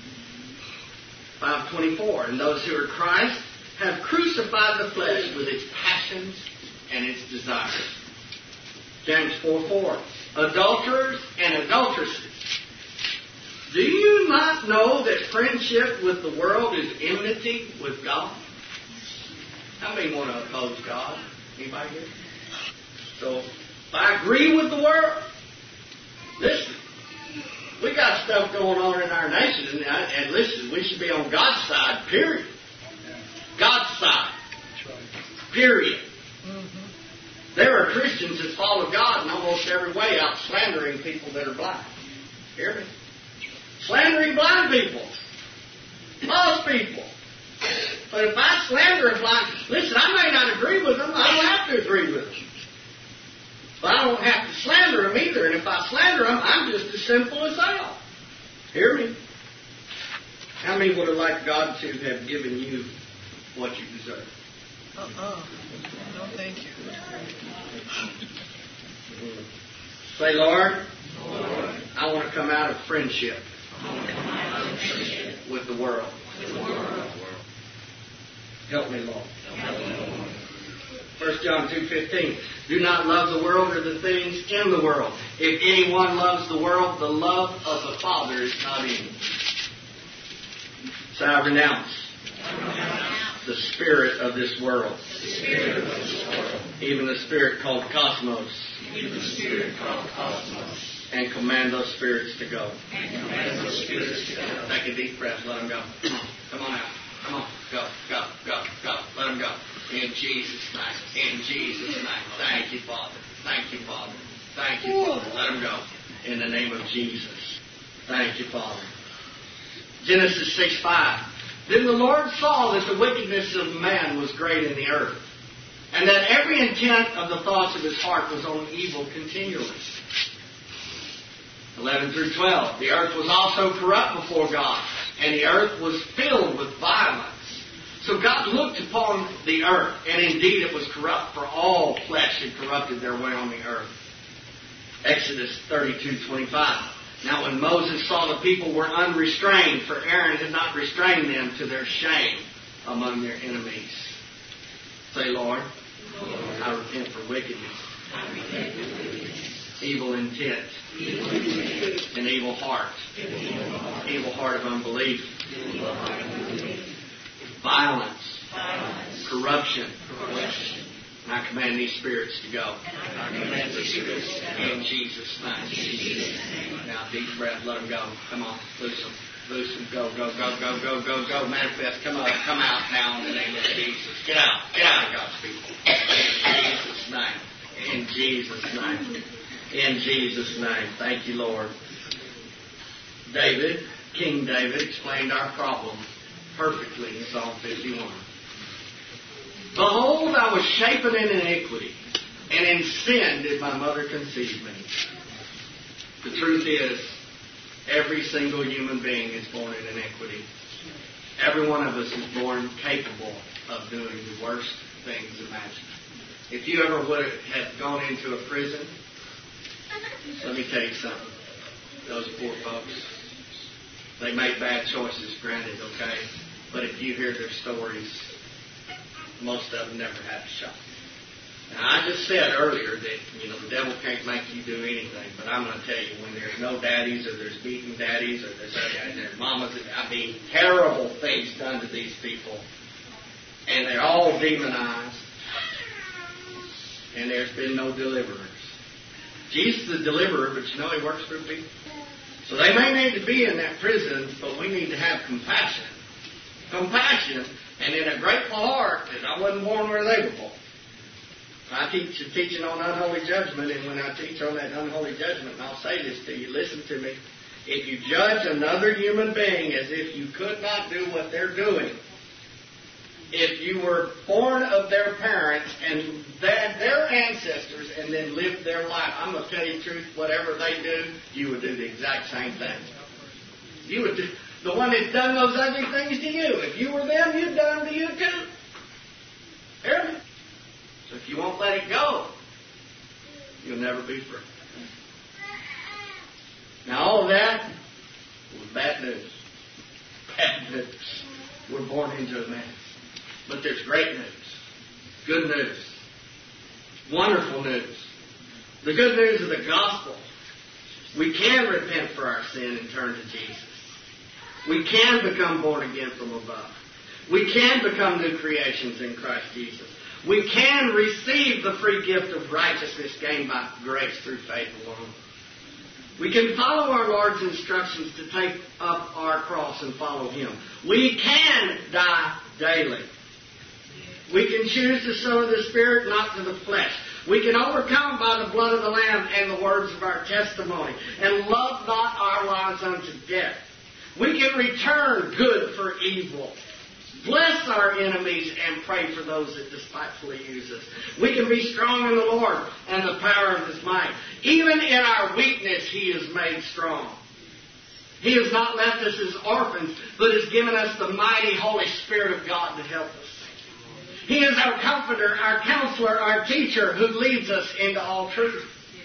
five twenty-four. And those who are Christ have crucified the flesh with its passions and its desires. James four four. Adulterers and adulteresses, do you not know that friendship with the world is enmity with God? How many want to oppose God? Anybody here? So, if I agree with the world, listen, we got stuff going on in our nation, and, and listen, we should be on God's side, period. God's side, period. There are Christians that follow God in almost every way, out slandering people that are blind. Hear me? Slandering blind people. Lost people. But if I slander a blind... Listen, I may not agree with them. I don't have to agree with them. But I don't have to slander them either. And if I slander them, I'm just as sinful as they are. Hear me? How many would have liked God to have given you what you deserve? Uh-uh. No, thank you. Say, Lord, Lord, I want to come out of friendship, out of friendship with the world. with the world. Help me, Lord. First John two fifteen. Do not love the world or the things in the world. If anyone loves the world, the love of the Father is not in him. So I renounce the spirit of this world. The spirit of this world. Even the spirit called cosmos. Even the spirit called cosmos. And command those spirits to go. And command those spirits to go. Take a deep breath. Let them go. Come on out. Come on. Go, go, go, go. Let them go. In Jesus' name. In Jesus' name. Thank you, Father. Thank you, Father. Thank you, Father. Let them go. In the name of Jesus. Thank you, Father. Genesis six five. Then the Lord saw that the wickedness of man was great in the earth, and that every intent of the thoughts of his heart was on evil continually. eleven through twelve. The earth was also corrupt before God, and the earth was filled with violence. So God looked upon the earth, and indeed it was corrupt, for all flesh had corrupted their way on the earth. Exodus thirty-two twenty-five. Now when Moses saw the people were unrestrained, for Aaron had not restrained them, to their shame among their enemies. Say, Lord, Lord, I repent for wickedness, I repent for wickedness, evil intent, evil intent, an evil heart, evil heart, evil heart of unbelief, evil heart of unbelief, violence, violence, corruption. corruption. And I command these spirits to go. And I command these spirits to go. In Jesus' name. In Jesus' name. Now, deep breath. Let them go. Come on. Loose them. Loose them. Go, go, go, go, go, go, go. Manifest. Come on. Come out now in the name of Jesus. Get out. Get out of God's people. In Jesus' name. In Jesus' name. In Jesus' name. Thank you, Lord. David, King David, explained our problem perfectly in Psalm fifty-one. Behold, I was shapen in iniquity, and in sin did my mother conceive me. The truth is, every single human being is born in iniquity. Every one of us is born capable of doing the worst things imaginable. If you ever would have gone into a prison, let me tell you something. Those poor folks, they made bad choices, granted, okay? But if you hear their stories, most of them never had a shot. Now, I just said earlier that, you know, the devil can't make you do anything, but I'm going to tell you, when there's no daddies, or there's beaten daddies, or there's, and there's mamas, I mean, terrible things done to these people, and they're all demonized, and there's been no deliverers. Jesus is the deliverer, but you know he works through people. So they may need to be in that prison, but we need to have compassion. Compassion, and in a grateful heart that I wasn't born where they were born. I teach a teaching on unholy judgment, and when I teach on that unholy judgment, and I'll say this to you, listen to me. If you judge another human being as if you could not do what they're doing, if you were born of their parents and their, their ancestors and then lived their life, I'm going to tell you the truth, whatever they do, you would do the exact same thing. You would do, the one that's done those ugly things to you, if you were them, you'd done them to you too. Hear me? So if you won't let it go, you'll never be free. Now all of that was bad news. Bad news. We're born into a mess. But there's great news. Good news. Wonderful news. The good news of the gospel. We can repent for our sin and turn to Jesus. We can become born again from above. We can become new creations in Christ Jesus. We can receive the free gift of righteousness gained by grace through faith alone. We can follow our Lord's instructions to take up our cross and follow Him. We can die daily. We can choose to sow the Spirit, not to the flesh. We can overcome by the blood of the Lamb and the words of our testimony, and love not our lives unto death. We can return good for evil, bless our enemies, and pray for those that despitefully use us. We can be strong in the Lord and the power of His might. Even in our weakness, He is made strong. He has not left us as orphans, but has given us the mighty Holy Spirit of God to help us. He is our comforter, our counselor, our teacher, who leads us into all truth.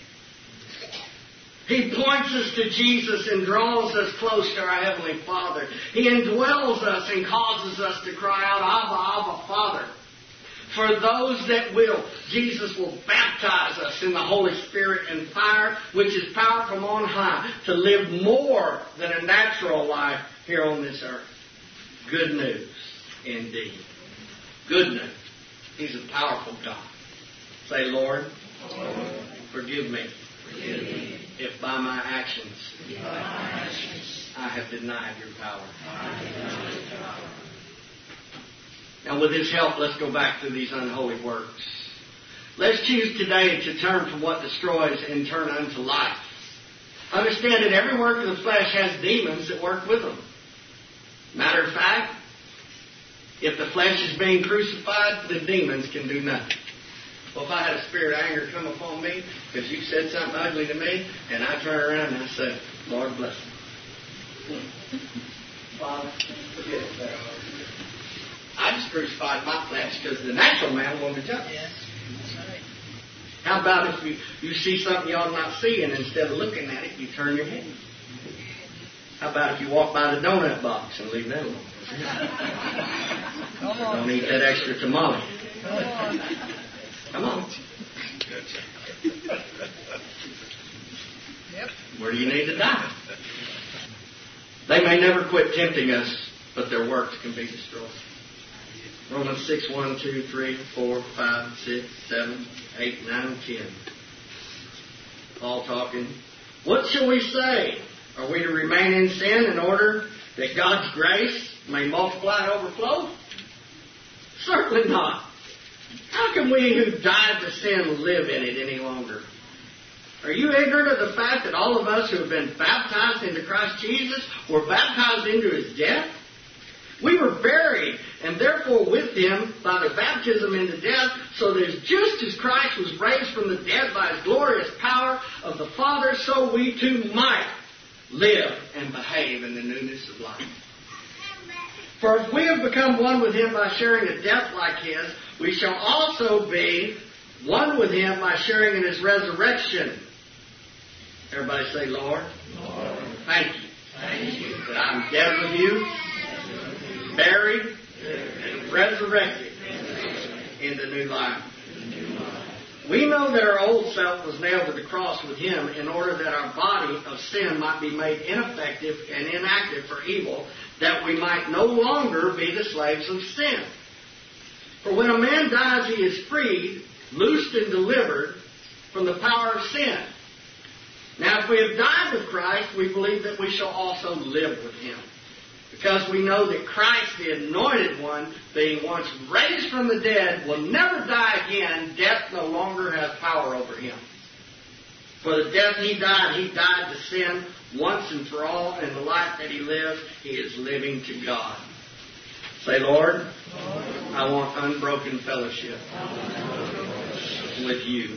He points us to Jesus and draws us close to our Heavenly Father. He indwells us and causes us to cry out, Abba, Abba, Father. For those that will, Jesus will baptize us in the Holy Spirit and fire, which is power from on high, to live more than a natural life here on this earth. Good news, indeed. Good news. He's a powerful God. Say, Lord, Lord forgive me. Forgive me. If by my actions, by my actions I have denied your power. Denied your power. Now with His help, let's go back to these unholy works. Let's choose today to turn from what destroys and turn unto life. Understand that every work of the flesh has demons that work with them. Matter of fact, if the flesh is being crucified, the demons can do nothing. Well, if I had a spirit of anger come upon me because you said something ugly to me, and I turn around and I say, Lord bless me. Father, forgive me. I just crucified my flesh because the natural man won't be touched. Yes, that's right. How about if you, you see something you ought not see, and instead of looking at it, you turn your head? How about if you walk by the donut box and leave that alone? Come on. Don't eat that extra tamale. Come on. Come on. Yep. Where do you need to die? They may never quit tempting us, but their works can be destroyed. Romans six, one, two, three, four, five, six, seven, eight, nine, ten. All talking. What shall we say? Are we to remain in sin in order that God's grace may multiply and overflow? Certainly not. How can we who died to sin live in it any longer? Are you ignorant of the fact that all of us who have been baptized into Christ Jesus were baptized into His death? We were buried, and therefore with Him by the baptism into death, so that just as Christ was raised from the dead by His glorious power of the Father, so we too might live and behave in the newness of life. For if we have become one with Him by sharing a death like His, we shall also be one with Him by sharing in His resurrection. Everybody say, Lord, Lord. Thank you. Thank you. That I'm dead with you, buried, and resurrected into new life. We know that our old self was nailed to the cross with Him in order that our body of sin might be made ineffective and inactive for evil, that we might no longer be the slaves of sin. For when a man dies, he is freed, loosed and delivered from the power of sin. Now, if we have died with Christ, we believe that we shall also live with Him. Because we know that Christ, the Anointed One, being once raised from the dead, will never die again. Death no longer has power over Him. For the death He died, He died to sin once and for all. And the life that He lives, He is living to God. Say, Lord, Lord. I want unbroken fellowship with you.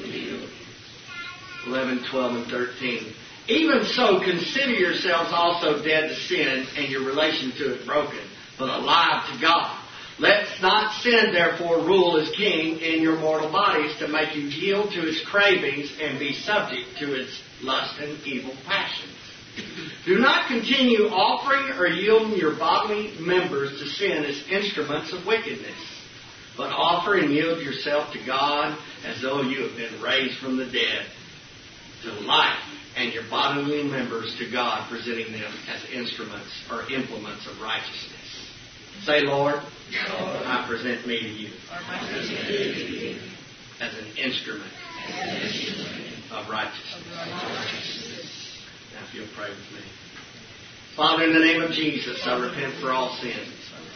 eleven, twelve, and thirteen. Even so, consider yourselves also dead to sin and your relation to it broken, but alive to God. Let not sin, therefore, rule as king in your mortal bodies to make you yield to its cravings and be subject to its lust and evil passions. Do not continue offering or yielding your bodily members to sin as instruments of wickedness, but offer and yield yourself to God as though you have been raised from the dead to life, and your bodily members to God, presenting them as instruments or implements of righteousness. Say, Lord, I present me to you as an instrument of righteousness. Now, if you'll pray with me. Father, in the name of Jesus, I repent for all sins.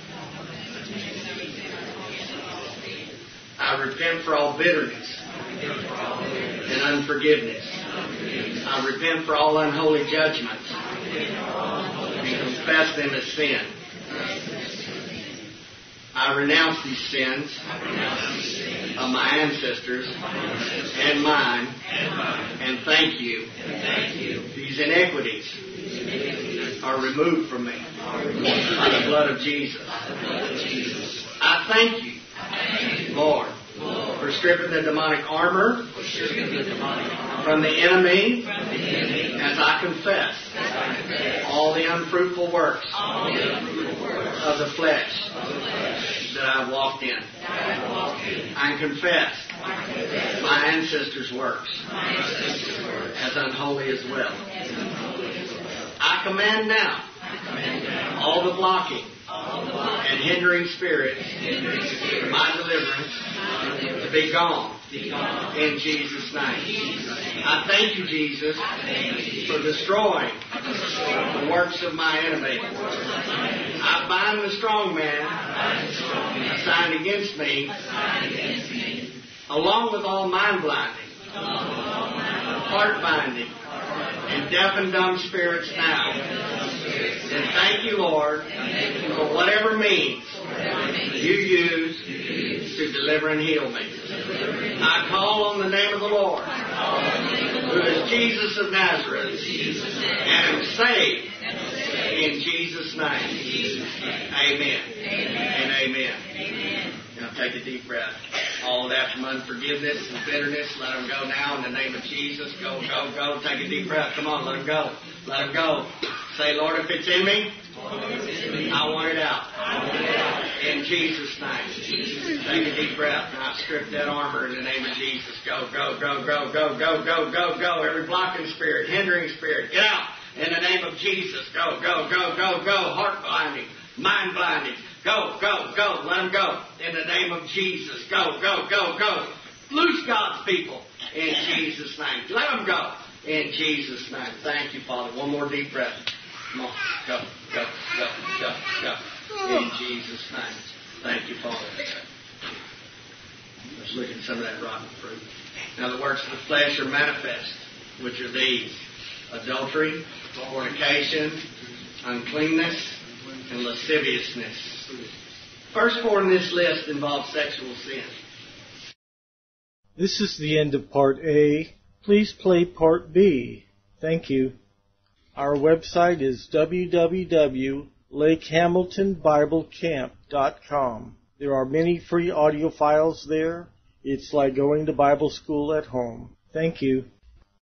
I repent for all bitterness and unforgiveness. I repent for all unholy judgments and confess them as sin. I renounce these sins of my ancestors and mine, and thank you. These iniquities are removed from me by the blood of Jesus. I thank you, Lord, for stripping the demonic armor from the enemy as I confess all the unfruitful works of the flesh that I've walked in. I confess my ancestors' works as unholy as well. I command now all the blocking and hindering spirits of my deliverance to be gone in Jesus' name. I thank you, Jesus, for destroying the works of my enemy. I bind the strong man assigned against me, along with all mind blinding, heart binding, and deaf and dumb spirits now. And thank you, Lord, for whatever means you use to deliver and heal me. I call on the name of the Lord, who is Jesus of Nazareth, and am saved in Jesus' name. Amen. And amen. Now take a deep breath. All that from unforgiveness and bitterness, let them go now in the name of Jesus. Go, go, go. Take a deep breath. Come on, let them go. Let them go. Say, Lord, if it's in me, I want it out. In Jesus' name. Take a deep breath. Now strip that armor in the name of Jesus. Go, go, go, go, go, go, go, go, go. Every blocking spirit, hindering spirit, get out. In the name of Jesus. Go, go, go, go, go. Heart blinding, mind blinding. Go, go, go. Let them go. In the name of Jesus. Go, go, go, go. Loose God's people. In Jesus' name. Let them go. In Jesus' name. Thank you, Father. One more deep breath. Come on. Go, go, go, go, go. In Jesus' name. Thank you, Father. Let's look at some of that rotten fruit. Now the works of the flesh are manifest, which are these: adultery, fornication, uncleanness, and lasciviousness. First four in this list involve sexual sin. This is the end of Part A. Please play Part B. Thank you. Our website is w w w dot lake hamilton bible camp dot com. There are many free audio files there. It's like going to Bible school at home. Thank you.